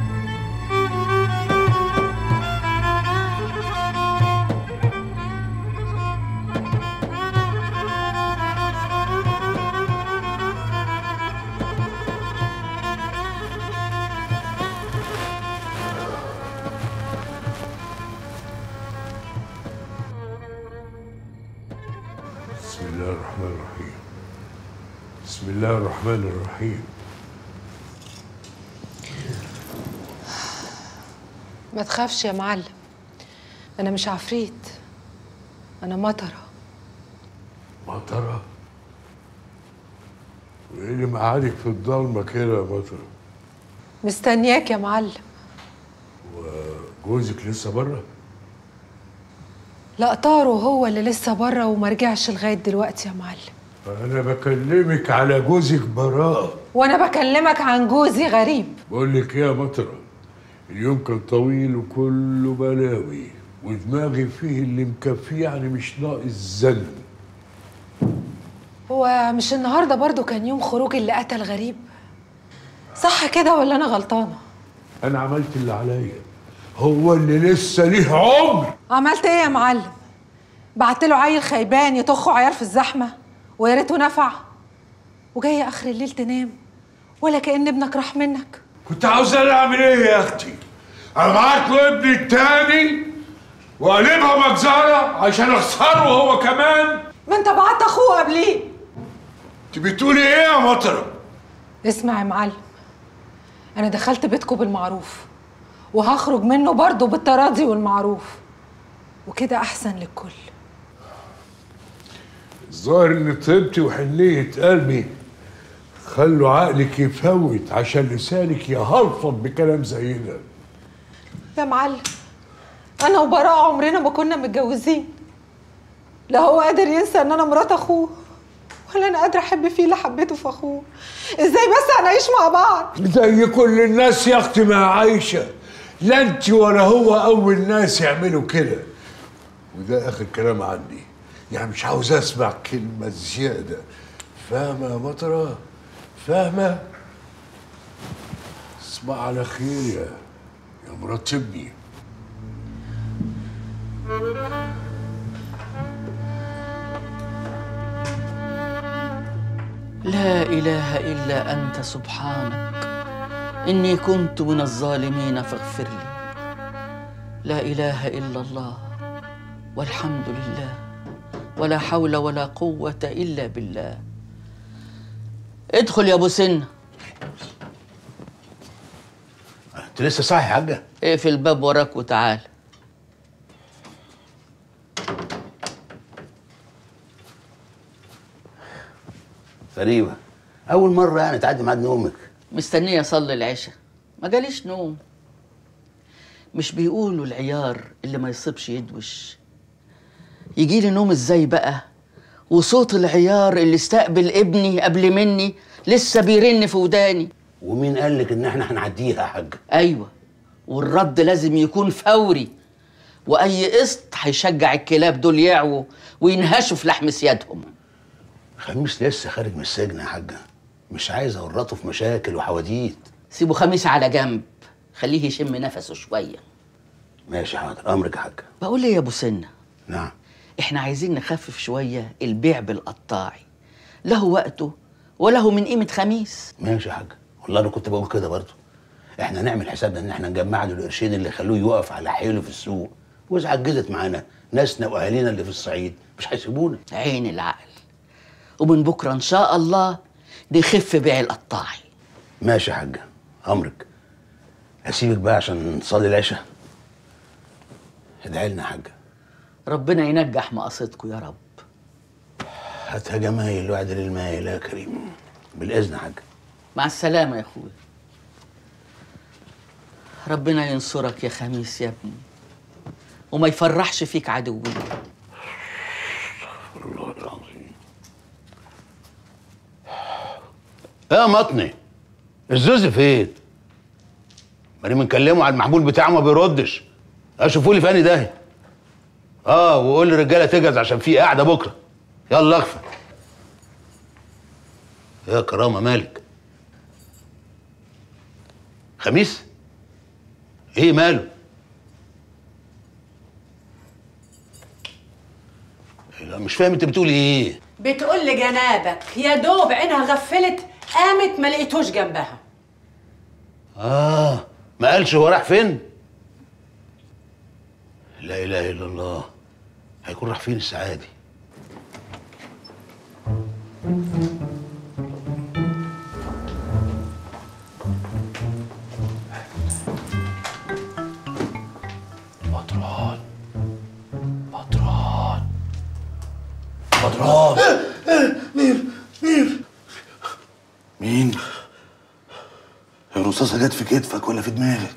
بسم الله الرحمن الرحيم. بسم الله الرحمن الرحيم. ما تخافش يا معلم، أنا مش عفريت، أنا مطرة. مطرة؟ وإيه اللي مقعدك في الضلمة كده يا مطرة؟ مستنياك يا معلم. وجوزك لسه بره؟ لا، طارو هو اللي لسه بره وما رجعش لغاية دلوقتي يا معلم. أنا بكلمك على جوزك براء. وأنا بكلمك عن جوزي غريب. بقول لك إيه يا مطرة؟ اليوم كان طويل وكله بلاوي، ودماغي فيه اللي مكفيه، يعني مش ناقص زن. هو مش النهارده برضو كان يوم خروج اللي قتل غريب؟ صح كده ولا أنا غلطانة؟ أنا عملت اللي عليا، هو اللي لسه ليه عمر. عملت ايه يا معلم؟ بعت له عيل خيبان يطخوا عيار في الزحمه ويا ريته نفع، وجايه اخر الليل تنام ولا كأن ابنك راح منك. كنت عاوز اعمل ايه يا اختي؟ ابعت له ابني التاني واقلبها مجزره عشان اخسره هو كمان؟ ما انت بعت اخوه قبليه. انت بتقولي ايه يا مطره؟ اسمع يا معلم، انا دخلت بيتكم بالمعروف وهخرج منه برضه بالتراضي والمعروف، وكده احسن للكل. الظاهر ان طيبتي وحنيه قلبي خلوا عقلك يفوت عشان لسانك يهلفظ بكلام زي ده. يا معلم انا وبراء عمرنا ما كنا متجوزين، لا هو قادر ينسى ان انا مرات اخوه ولا انا قادره احب فيه اللي حبيته في اخوه. ازاي بس هنعيش مع بعض زي كل الناس يا اختي ما عايشه، لا انت ولا هو اول ناس يعملوا كده. وده اخر كلام عني، يعني مش عاوز اسمع كلمه زياده. فاهمه يا مطره؟ فاهمه؟ اسمع على خير يا مرات ابني. لا إله إلا أنت سبحانك إني كنت من الظالمين فاغفر لي. لا إله إلا الله والحمد لله ولا حول ولا قوة إلا بالله. ادخل يا أبو سنة. انت لسه صاحي يا حاجة؟ اقفل الباب وراك وتعال. غريبة، أول مرة يعني تعدي ميعاد نومك. مستنية أصلي العشاء، ما جاليش نوم. مش بيقولوا العيار اللي ما يصيبش يدوش؟ يجيلي نوم ازاي بقى وصوت العيار اللي استقبل ابني قبل مني لسه بيرن في وداني؟ ومين قالك إن احنا هنعديها يا حاج؟ أيوة، والرد لازم يكون فوري، وأي قسط هيشجع الكلاب دول يعووا وينهشوا في لحم سيادهم. خميس لسه خارج من السجن يا حاجة، مش عايز أورطه في مشاكل وحواديت. سيبوا خميس على جنب، خليه يشم نفسه شوية. ماشي حاضر، أمرك يا حاج. بقول لي يا أبو سنة. نعم. إحنا عايزين نخفف شوية البيع بالقطاعي، له وقته وله من قيمة خميس. ماشي يا حاج، والله أنا كنت بقول كده برضه. إحنا نعمل حسابنا إن إحنا نجمع له القرشين اللي خلوه يقف على حيله في السوق، وإذا عجزت معانا ناسنا وأهالينا اللي في الصعيد مش هيسيبونا. عين العقل. ومن بكرة إن شاء الله نخف بيع القطاعي. ماشي يا حاجة، أمرك. أسيبك بقى عشان نصلي العشاء. ادعي لنا يا حاجة. ربنا ينجح مقاصدكم يا رب. هاتها جمايل وعد للمايل يا كريم. بالإذن يا حاجة. مع السلامة يا أخويا. ربنا ينصرك يا خميس يا ابني، وما يفرحش فيك عدوي. الله العظيم. يا مطني، الزوز فين؟ ماني بنكلمه على المحمول بتاعه ما بيردش. اشوفوا لي في انهي داهيه. وقول للرجاله تجهز عشان في قاعده بكره. يلا اغفر. يا كرامه مالك؟ خميس؟ ايه ماله؟ لا مش فاهم انت بتقولي ايه؟ بتقول لجنابك يا دوب عينها غفلت قامت ما لقيتوش جنبها. ما قالش هو راح فين؟ لا اله الا الله، هيكون راح فين الساعه دي؟ بدران بدران بدران. مين؟ الرصاصة جت في كتفك ولا في دماغك؟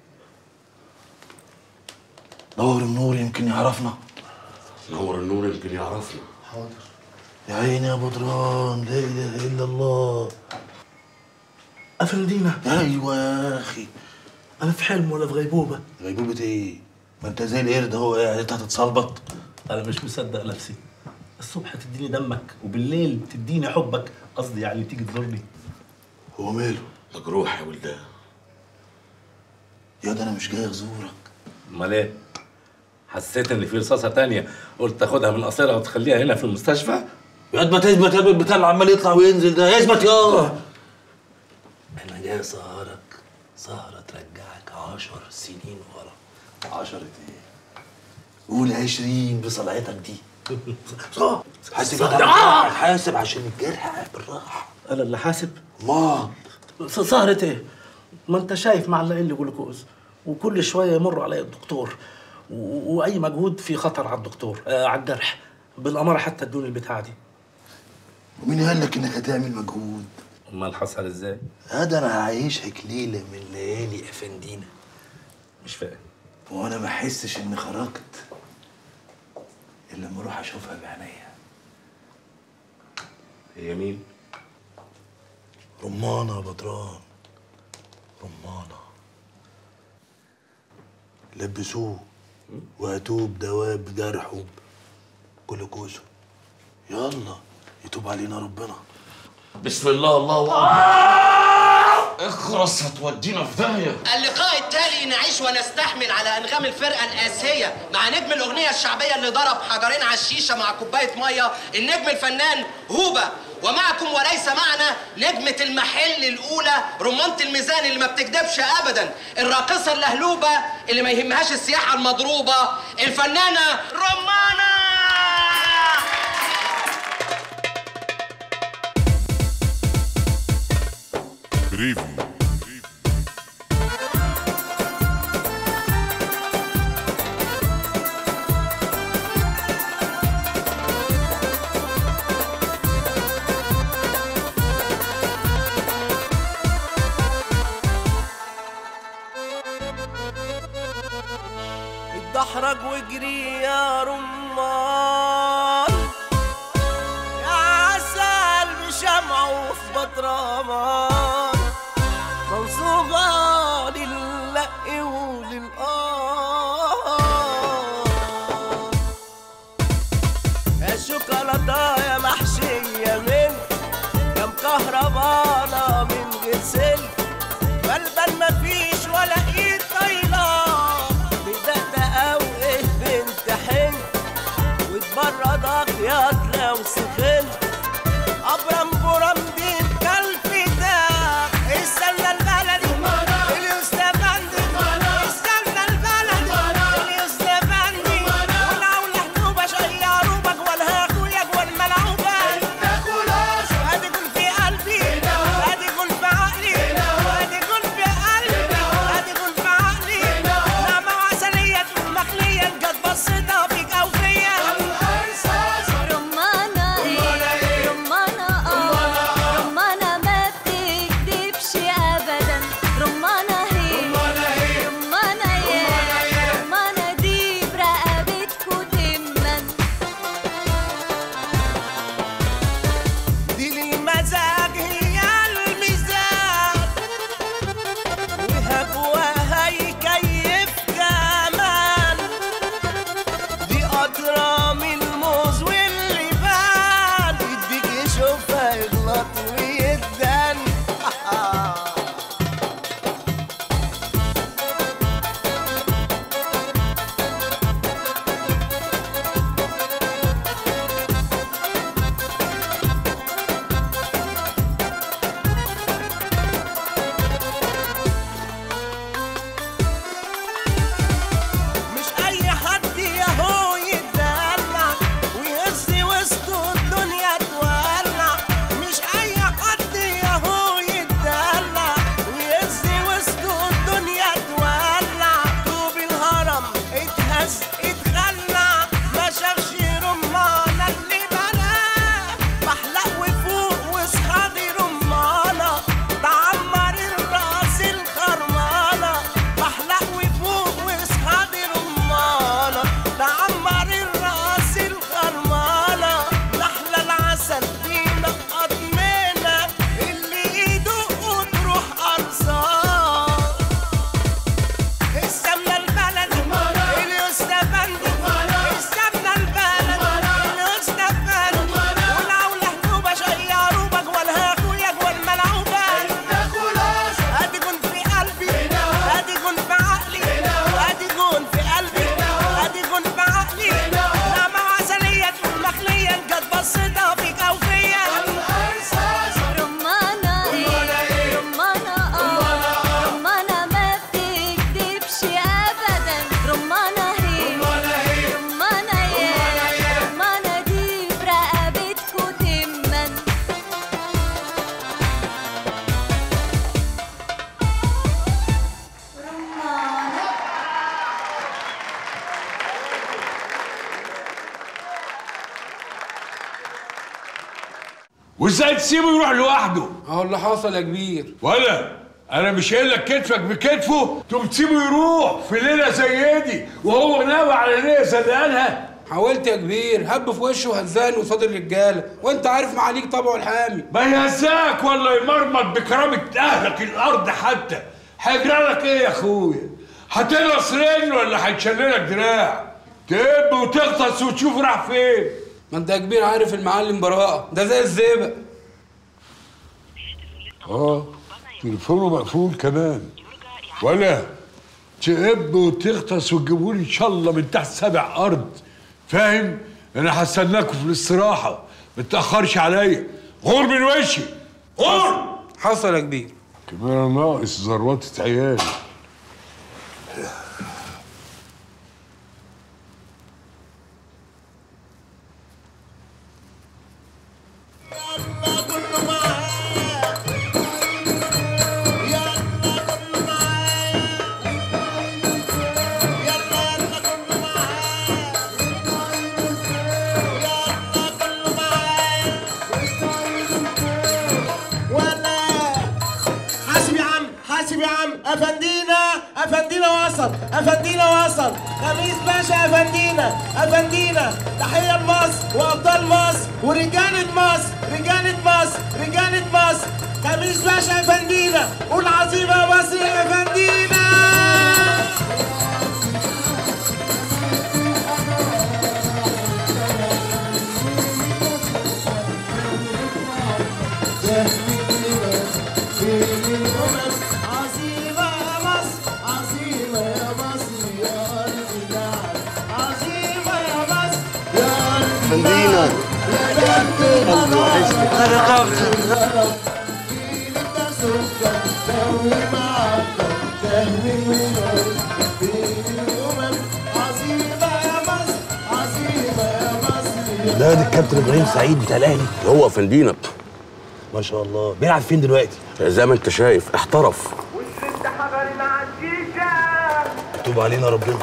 دور النور يمكن يعرفنا. نور النور يمكن يعرفنا. حاضر. يا عيني يا بدران، لا اله الا الله. افندينا. ايوه يا اخي. انا في حلم ولا في غيبوبه؟ غيبوبة ايه؟ ما انت زي القرد اهو قاعد، انت هتتصلبط. انا مش مصدق نفسي. الصبح تديني دمك وبالليل تديني حبك، قصدي يعني تيجي تزورني. هو ماله؟ مجروح يا ولدان. يا ده انا مش جاي ازورك. امال ايه؟ حسيت ان في رصاصه تانية قلت تاخدها من قصيرها وتخليها هنا في المستشفى؟ يا ما تثبت يا البتاع اللي عمال يطلع وينزل ده، اثبت يا. انا جاي اسهرك سهره ترجعك 10 سنين ورا. 10 ايه؟ قول 20 بصلعتك دي. حاسب حاسب عشان الجرح بالراحه. انا اللي حاسب؟ ما سهرة ايه؟ ما انت شايف معلقين لي جلوكوز وكل شويه يمر علي الدكتور واي مجهود في خطر على الدكتور على الجرح. بالاماره حتى ادوني البتاعه دي. ومين قال لك انك هتعمل مجهود؟ امال حصل ازاي؟ هذا انا هعيشك ليله من ليالي افندينا. مش فاهم. وانا ما احسش اني خرجت الا لما اروح اشوفها بعينيا. هي مين؟ رمانة يا بدران، رمانة. لبسوه وهاتوه بدواء بجرحه جلوكوزه. يلا يتوب علينا ربنا. بسم الله الله اكبر. اخرس هتودينا في داهيه. اللقاء التالي نعيش ونستحمل على انغام الفرقه الاسيه مع نجم الاغنيه الشعبيه اللي ضرب حجرين على الشيشه مع كوبايه ميه، النجم الفنان هوبا. ومعكم وليس معنا نجمه المحل الاولى، رمانه الميزان اللي ما بتكدبش ابدا، الراقصه اللهلوبه اللي ما يهمهاش السياحه المضروبه، الفنانه رمانه. بريفيو. اتدحرج واجري يا رمان، يا عسل بشمعه في بطرمان، منصوبة للق وللقار، يا شوكولاتة يا محشية من يا مكهربانة من غير سلك، بلبل مفيش ولا ايد طايلة بدقدقة وإيه بنت حن، واتبرد أخياط لو سخن، أبرم برم دين كالفتاة، استنى البلد اللي يستفند، استنى وازاي تسيبه يروح لوحده؟ اهو اللي حصل يا كبير. ولا انا مش قايل لك كتفك بكتفه تقوم تسيبه يروح في ليله زي دي وهو ناوي على ليله زلقانها؟ حاولت يا كبير، هب في وشه وهزاني قصاد الرجاله، وانت عارف معاليك طبعه الحامي. ما يهزاك ولا يمرمط بكرامه اهلك الارض حتى. هيجرى لك ايه يا اخويا؟ هتنقص رجل ولا هيتشللك دراع؟ تب وتغطس وتشوف راح فين؟ ما انت يا كبير عارف المعلم براءه ده زي الزئبق. تليفونه مقفول كمان. ولا تقب وتغطس وتجيبولي ان شاء الله من تحت 7 ارض. فاهم؟ انا هستناكوا في الاستراحه، ما تاخرش عليا. غور من وشي، غور. حصل يا كبير. كمان ناقص زروطه عيالي. افندينا وصل خميس باشا. افندينا تحيه لمصر وابطال مصر ورجاله مصر. خميس باشا افندينا، قول عظيمه يا مصر يا افندينا. فندينا قلبي وحشني. ده الكابتن ابراهيم سعيد بتاع الاهلي. هو فندينا ما شاء الله. بيلعب فين دلوقتي؟ زي ما انت شايف احترف. مكتوب علينا ربنا.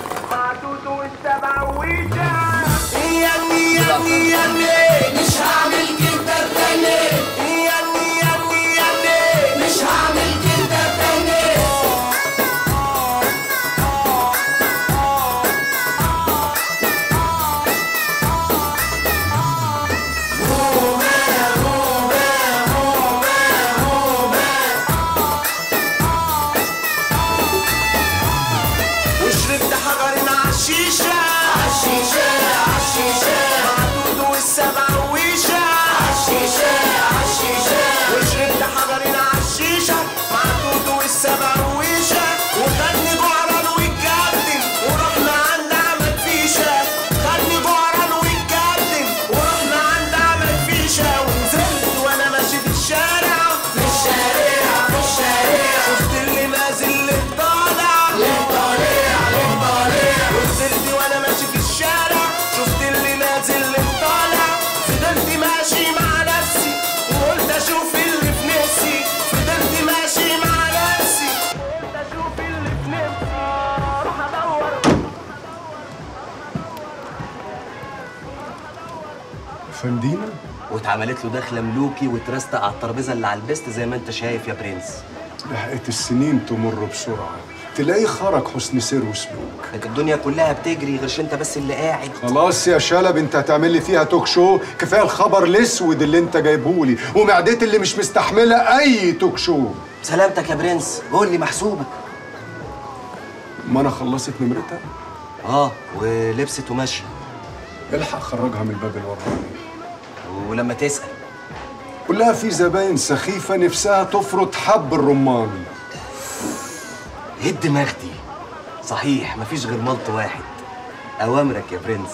مش هعمل كده تاني. مش هعمل كده تاني. وشربت حجر مع الشيشة معدود والسبع ويشة وشربت حجر مع الشيشة معدود والسبع ويشة وخدني جعران واتجدد ورحنا عند عمل فيشة. خدني جعران واتجدد ورحنا عند عمل فيشة ونزلت وانا ماشي في الشارع شفت اللي نازل اللي طالع ونزلت وانا ماشي في الشارع شفت اللي نازل اللي طالع. فضلت ماشي مع نفسي وقلت اشوف اللي في نفسي. فضلت ماشي مع نفسي وقلت اشوف اللي في نفسي. اروح ادور فندينا واتعملت له دخله ملوكي واترستق على الترابيزه اللي على البست زي ما انت شايف يا برنس. لحقت السنين تمر بسرعة، تلاقيه خرج حسن سير وسلوك. لكن الدنيا كلها بتجري غيرش انت بس اللي قاعد. خلاص يا شلب، انت هتعمل لي فيها توك شو. كفايه الخبر الاسود اللي انت جايبهولي ومعدتي اللي مش مستحمله اي توك شو. سلامتك يا برنس، قول لي محسوبك. ما انا خلصت نمرتها. ولبست وماشيه. الحق خرجها من الباب الوراني. ولما تسال قول لها في زباين سخيفه نفسها تفرط حب الرمان. ايه الدماغ دي؟ صحيح مفيش غير ملط واحد. اوامرك يا برنس.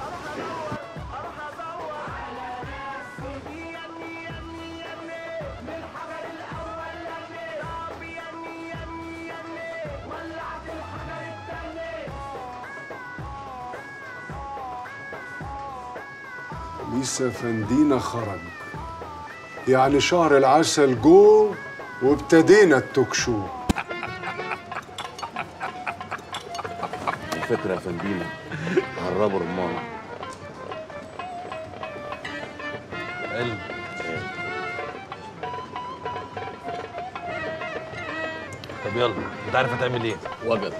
لسه فندينا خرج، يعني شهر العسل جو وابتدينا التوك شو. الفكرة يا فندينا هربوا رمان. حلو. طب يلا، انت عارف هتعمل ايه؟ وجد.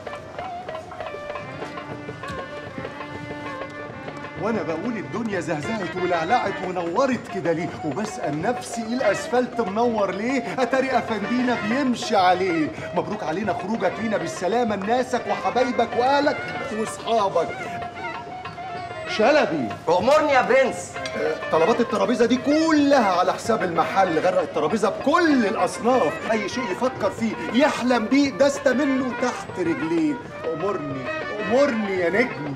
وانا بقول الدنيا زهزهت ولعلعت ونورت كده ليه، وبسأل نفسي ايه الاسفلت منور ليه؟ اتاري افندينا بيمشي عليه. مبروك علينا خروجك لينا بالسلامه لناسك وحبايبك واهلك واصحابك. شلبي أمرني يا برنس. طلبات الترابيزه دي كلها على حساب المحل، غرق الترابيزه بكل الاصناف، اي شيء يفكر فيه يحلم بيه دست منه تحت رجليه. امرني امرني يا نجم.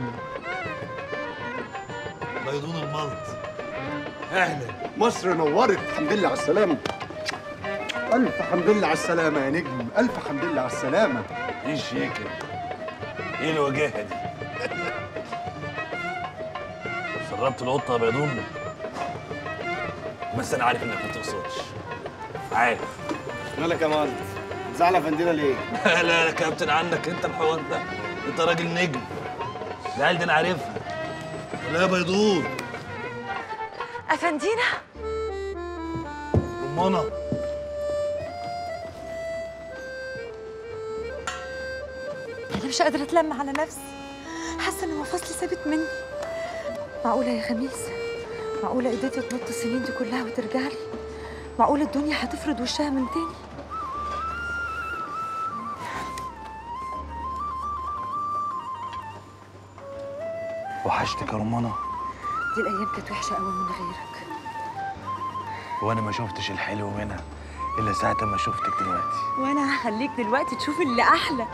بيضون الملط. اهلا. مصر نورت، الحمد لله على السلامه. الف حمد لله على السلامه يا نجم، الف حمد لله على السلامه. ايه الشياكه؟ ايه الوجاهه دي؟ شربت القطه يا بيضون؟ بس انا عارف انك ما تقصدش. عارف. مالك يا مالك؟ زعل افندينا ليه؟ لا يا كابتن، عنك انت الحوار ده. انت راجل نجم. العيال دي انا عارفها. لا يا بيضون. افندينا. رمانه. انا مش قادره اتلم على نفسي، حاسه ان مفاصلي سابت مني. معقوله يا خميس؟ معقوله ايديتي تنط السنين دي كلها وترجع لي؟ معقوله الدنيا هتفرض وشها من تاني؟ وحشتك يا رمانه. دي الايام كانت وحشه قوي من غيرك. وانا ما شفتش الحلو منها الا ساعه ما شفتك دلوقتي. وانا هخليك دلوقتي تشوف اللي احلى.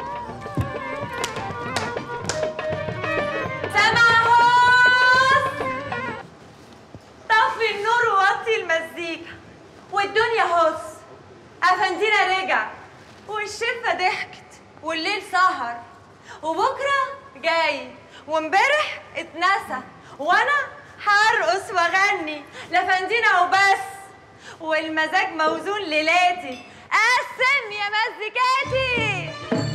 طفي النور ووطي المزيكا والدنيا هص. افندينا رجع والشفه ضحكت والليل سهر وبكره جاي وامبارح اتنسى وانا هرقص واغني لافندينا وبس والمزاج موزون ليلاتي. قسم يا مزيكاتي.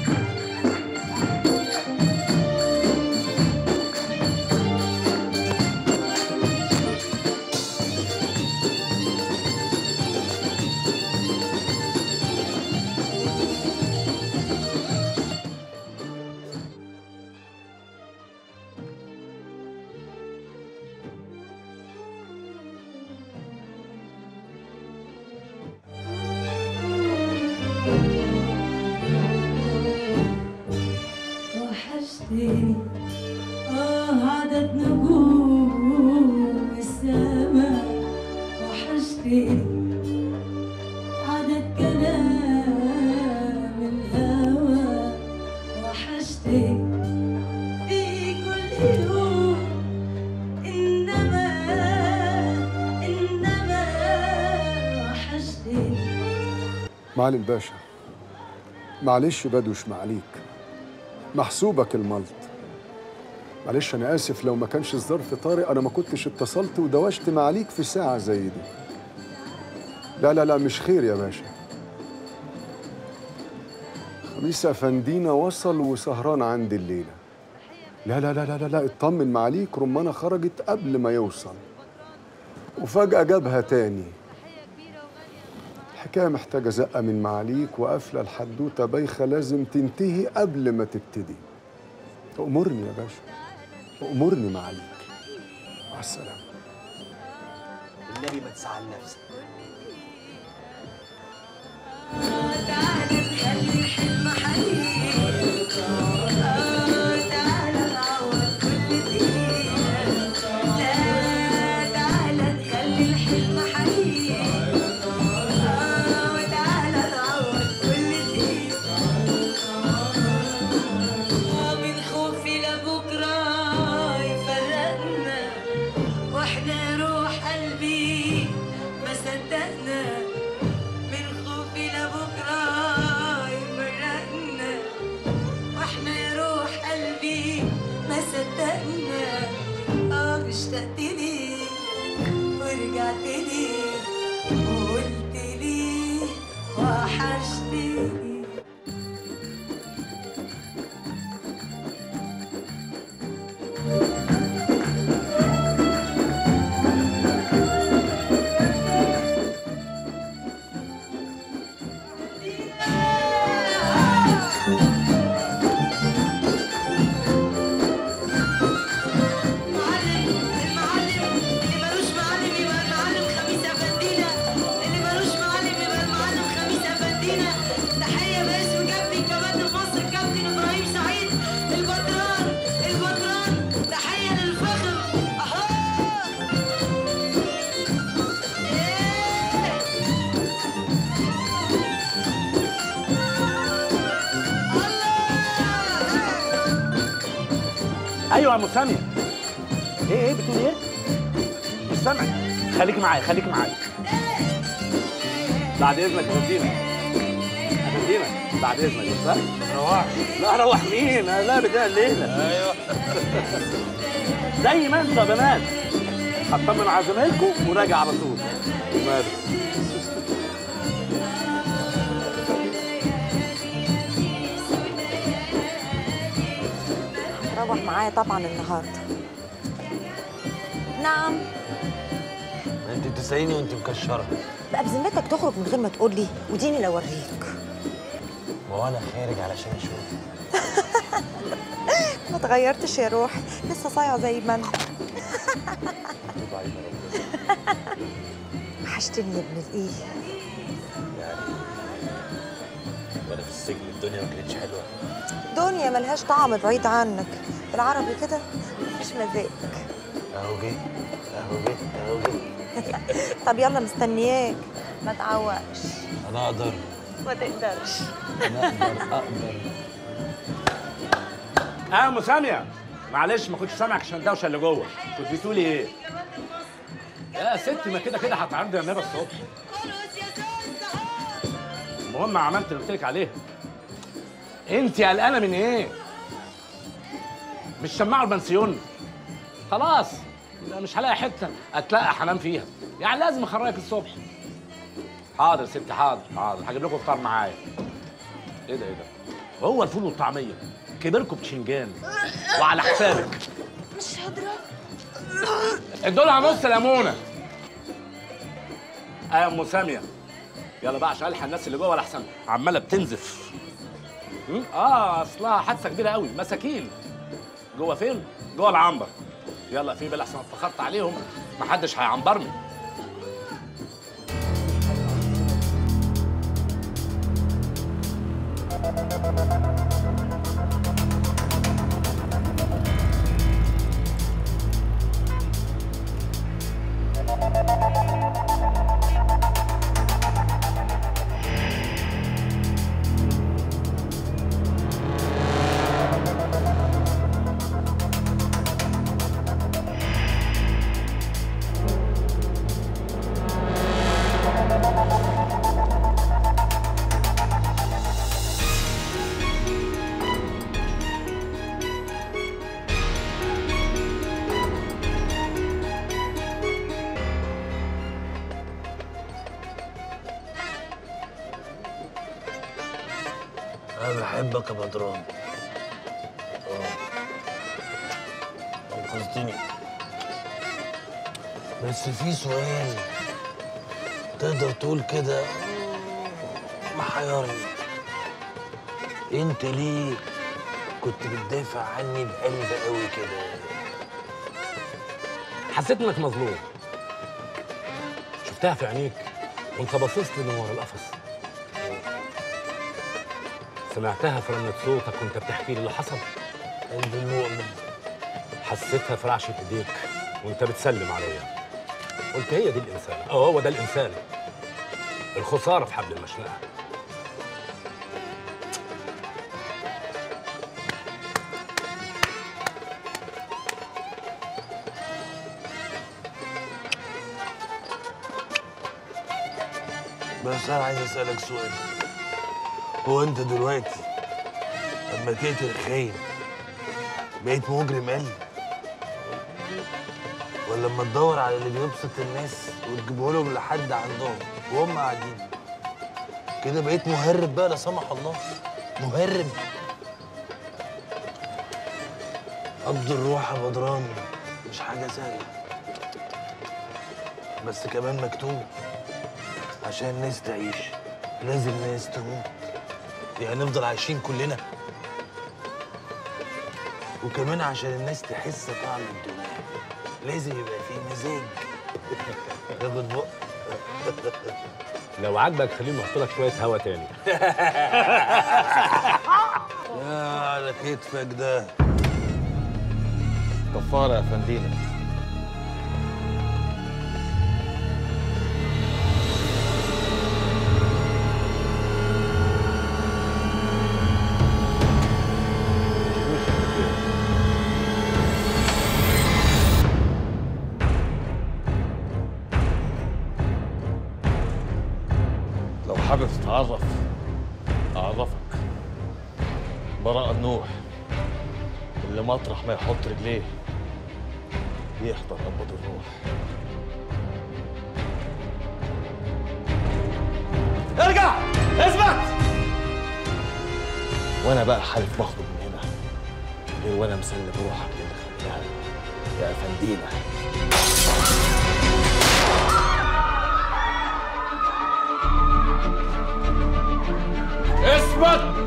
وحشتني عدد نجوم السماء. وحشتني عدد كلام الهوى. وحشتني في كل يوم إنما وحشتني. معالي الباشا، معلش بدوش معليك، محسوبك الملط. معلش انا اسف لو ما كانش الظرف طارئ، انا ما كنتش اتصلت ودوشت معاليك في ساعه زي دي. لا لا لا مش خير يا باشا. خميس افندينا وصل وسهران عندي الليله. لا لا لا لا لا اطمن معاليك، رمانه خرجت قبل ما يوصل وفجاه جابها تاني. الحكايه محتاجه زقه من معاليك وقافله الحدوته بايخه لازم تنتهي قبل ما تبتدي. امرني يا باشا، امرني معاليك. مع السلامه. النبي ما تزعل نفسك. تعالى نخلي الحلم حقيقي. تعالى نعوض كل دقيقة. لا تعالى نخلي الحلم حقيقي. وتعالى نعوض كل دقيقة. من خوفي لبكرة يفرقنا واحنا روح قلبي ما صدقنا. من خوفي لبكرة يفرقنا واحنا روح قلبي ما صدقنا. اشتقت لي ورجعت لي وقلت لي وحشتني. ايوه يا ام ساميه. ايه بتقول ايه؟ مش سامعك. خليكي معايا خليكي معايا. بعد اذنك يا فندينا. يا فندينا بعد اذنك صح؟ ما روحش. لا اروح مين؟ انا لا بدايه الليله. ايوه زي ما انتوا يا بنات. هطمن على زمايلكم وراجع على طول. ماله؟ روح معايا طبعا النهارده. نعم. ما انت بتساليني وانت مكشره. بقى بذمتك تخرج من غير ما تقول لي وديني لو اوريك. ما هو انا خارج علشان اشوف. ما اتغيرتش يا روحي، لسه صايعه زي ما انت. وحشتني يا ابن الايه. يعني وانا في السجن الدنيا ما كانتش حلوه. دنيا ملهاش طعم بعيد عنك، بالعربي كده مفيش مزاج. اهو جه اهو جه اهو جه. طب يلا مستنياك، ما تعوقش. انا اقدر. ما تقدرش. انا اقدر. يا ام ساميه معلش ما كنتش سامعك عشان الدوشه اللي جوه. كنت بتقولي ايه؟ يا ستي ما كده كده هتعرضي النبي الصبح. المهم عملت اللي قلت لك عليه. انت قلقانه من ايه؟ مش شماعه البنسيون؟ خلاص مش هلاقي حته اتلقى هنام فيها، يعني لازم اخرجك الصبح. حاضر يا ستي حاضر حاضر، هجيب لكم فطار معايا. ايه ده هو الفول والطعميه كبركم بتشنجان وعلى حسابك. مش هضرب. ادولها نص ليمونه. يا ام ساميه يلا بقى عشان الحق الناس اللي جوه لحسن عماله بتنزف. اصلها حادثه كبيره قوي، مساكين. جوه فين؟ جوه العنبر. يلا في بالي احسن اتفخرت عليهم محدش هيعنبرني. انا بحبك يا بدران. انقذتني. بس في سؤال تقدر تقول كده محيرني. انت ليه كنت بتدافع عني بقلب قوي كده؟ حسيت انك مظلوم. شفتها في عينيك وانت باصص لي من ورا القفص. سمعتها في رنة صوتك وانت بتحكي لي اللي حصل. قلب المؤمن. حسيتها في رعشة ايديك وانت بتسلم عليا. قلت هي دي الانسان، هو ده الانسان. الخسارة في حبل المشنقة. بس انا عايز اسالك سؤال. هو انت دلوقتي لما تقتل خاين بقيت مجرم قل؟ ولا لما تدور على اللي بيبسط الناس وتجيبه لهم لحد عندهم وهم قاعدين كده بقيت مهرب بقى لا سمح الله؟ مهرب. قبض الروح يا بدران مش حاجه سهله، بس كمان مكتوب. عشان الناس تعيش لازم ناس تموت. يعني نفضل عايشين كلنا؟ وكمان عشان الناس تحس طعم الدنيا لازم يبقى فيه مزاج. ياخد بق. لو عاجبك خليهم يحطوا لك شويه هوا تاني. يا على كتفك ده. كفاره يا فندينا. لو حابب تتعرف أعرفك. براء النوح اللي مطرح ما يحط رجليه يحضر قبض الروح. ارجع! اثبت! وانا بقى حالف مخرج من هنا غير وانا مسلم روحك للي خلقها يا افندينا. اثبت!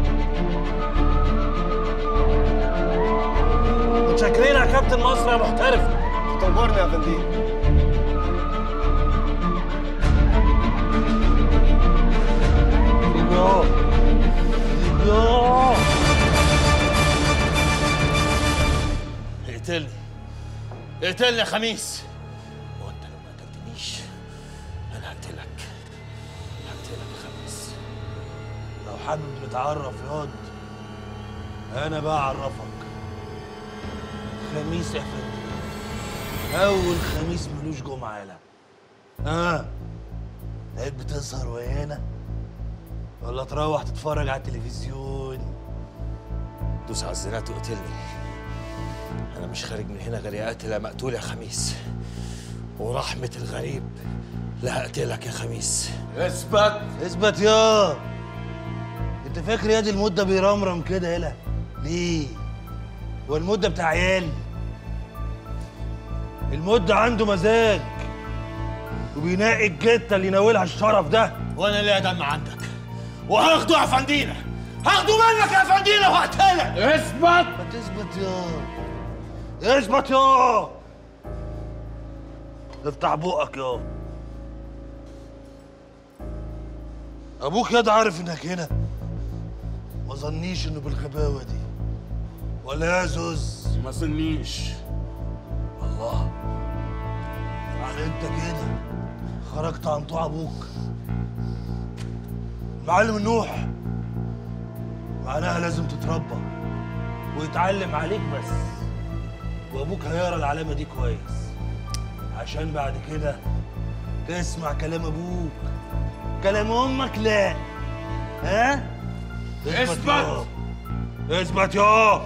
متشكرين يا كابتن مصر يا محترف. تطورني يا فندم. اقتلني اقتلني يا خميس. وانت لو ما قتلتنيش انا هقتلك يا خميس. لو حابب نتعرف ياض انا بقى اعرفك. خميس يا فندم، اول خميس ملوش جمعه. لا بقيت بتسهر ويانا ولا تروح تتفرج على التلفزيون؟ دوس على الزنات وقتلني. انا مش خارج من هنا غير يا قاتل يا مقتول يا خميس. ورحمه الغريب لا هقتلك يا خميس. اثبت! اثبت يا انت فاكر يا دي المده بيرمرم كده يلا ليه؟ هو المده بتاع عيال؟ المده عنده مزاج وبينقي الجته اللي يناولها الشرف ده. وانا ليا دم عندك وهاخده يا فندينا، هاخده منك يا فندينا وهقتلك. اثبت! ما تثبت يا اثبت يا افتح بقك يا ابوك ياض عارف انك هنا. ما ظنيش انه بالغباوه دي ولا يا زوز؟ ما ظنيش. الله، يعني انت كده خرجت عن طوع ابوك. المعلم النوح معناها لازم تتربى ويتعلم عليك بس، وابوك هيقرا العلامه دي كويس عشان بعد كده تسمع كلام ابوك، كلام امك لا. ها؟ اثبت! اثبت يا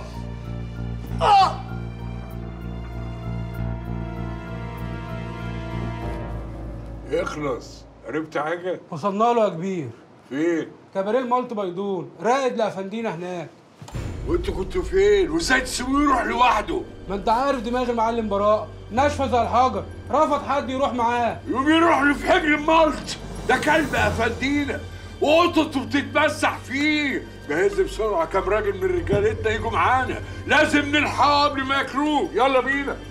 اخلص. عرفت حاجه؟ وصلنا له يا كبير. فين؟ كباريه المالت بيضون، راقد لافندينا هناك. وانتوا كنتوا فين؟ وازاي تسيبوه يروح لوحده؟ ما انت عارف دماغ المعلم براء ناشفه زي الحجر، رفض حد يروح معاه. يقوم يروح له في حجر المالت. ده كلب افندينا وقطته بتتمسح فيه. جهز بسرعه كام راجل من رجالتنا يجوا معانا، لازم نلحقه قبل ما ياكلوه. يلا بينا.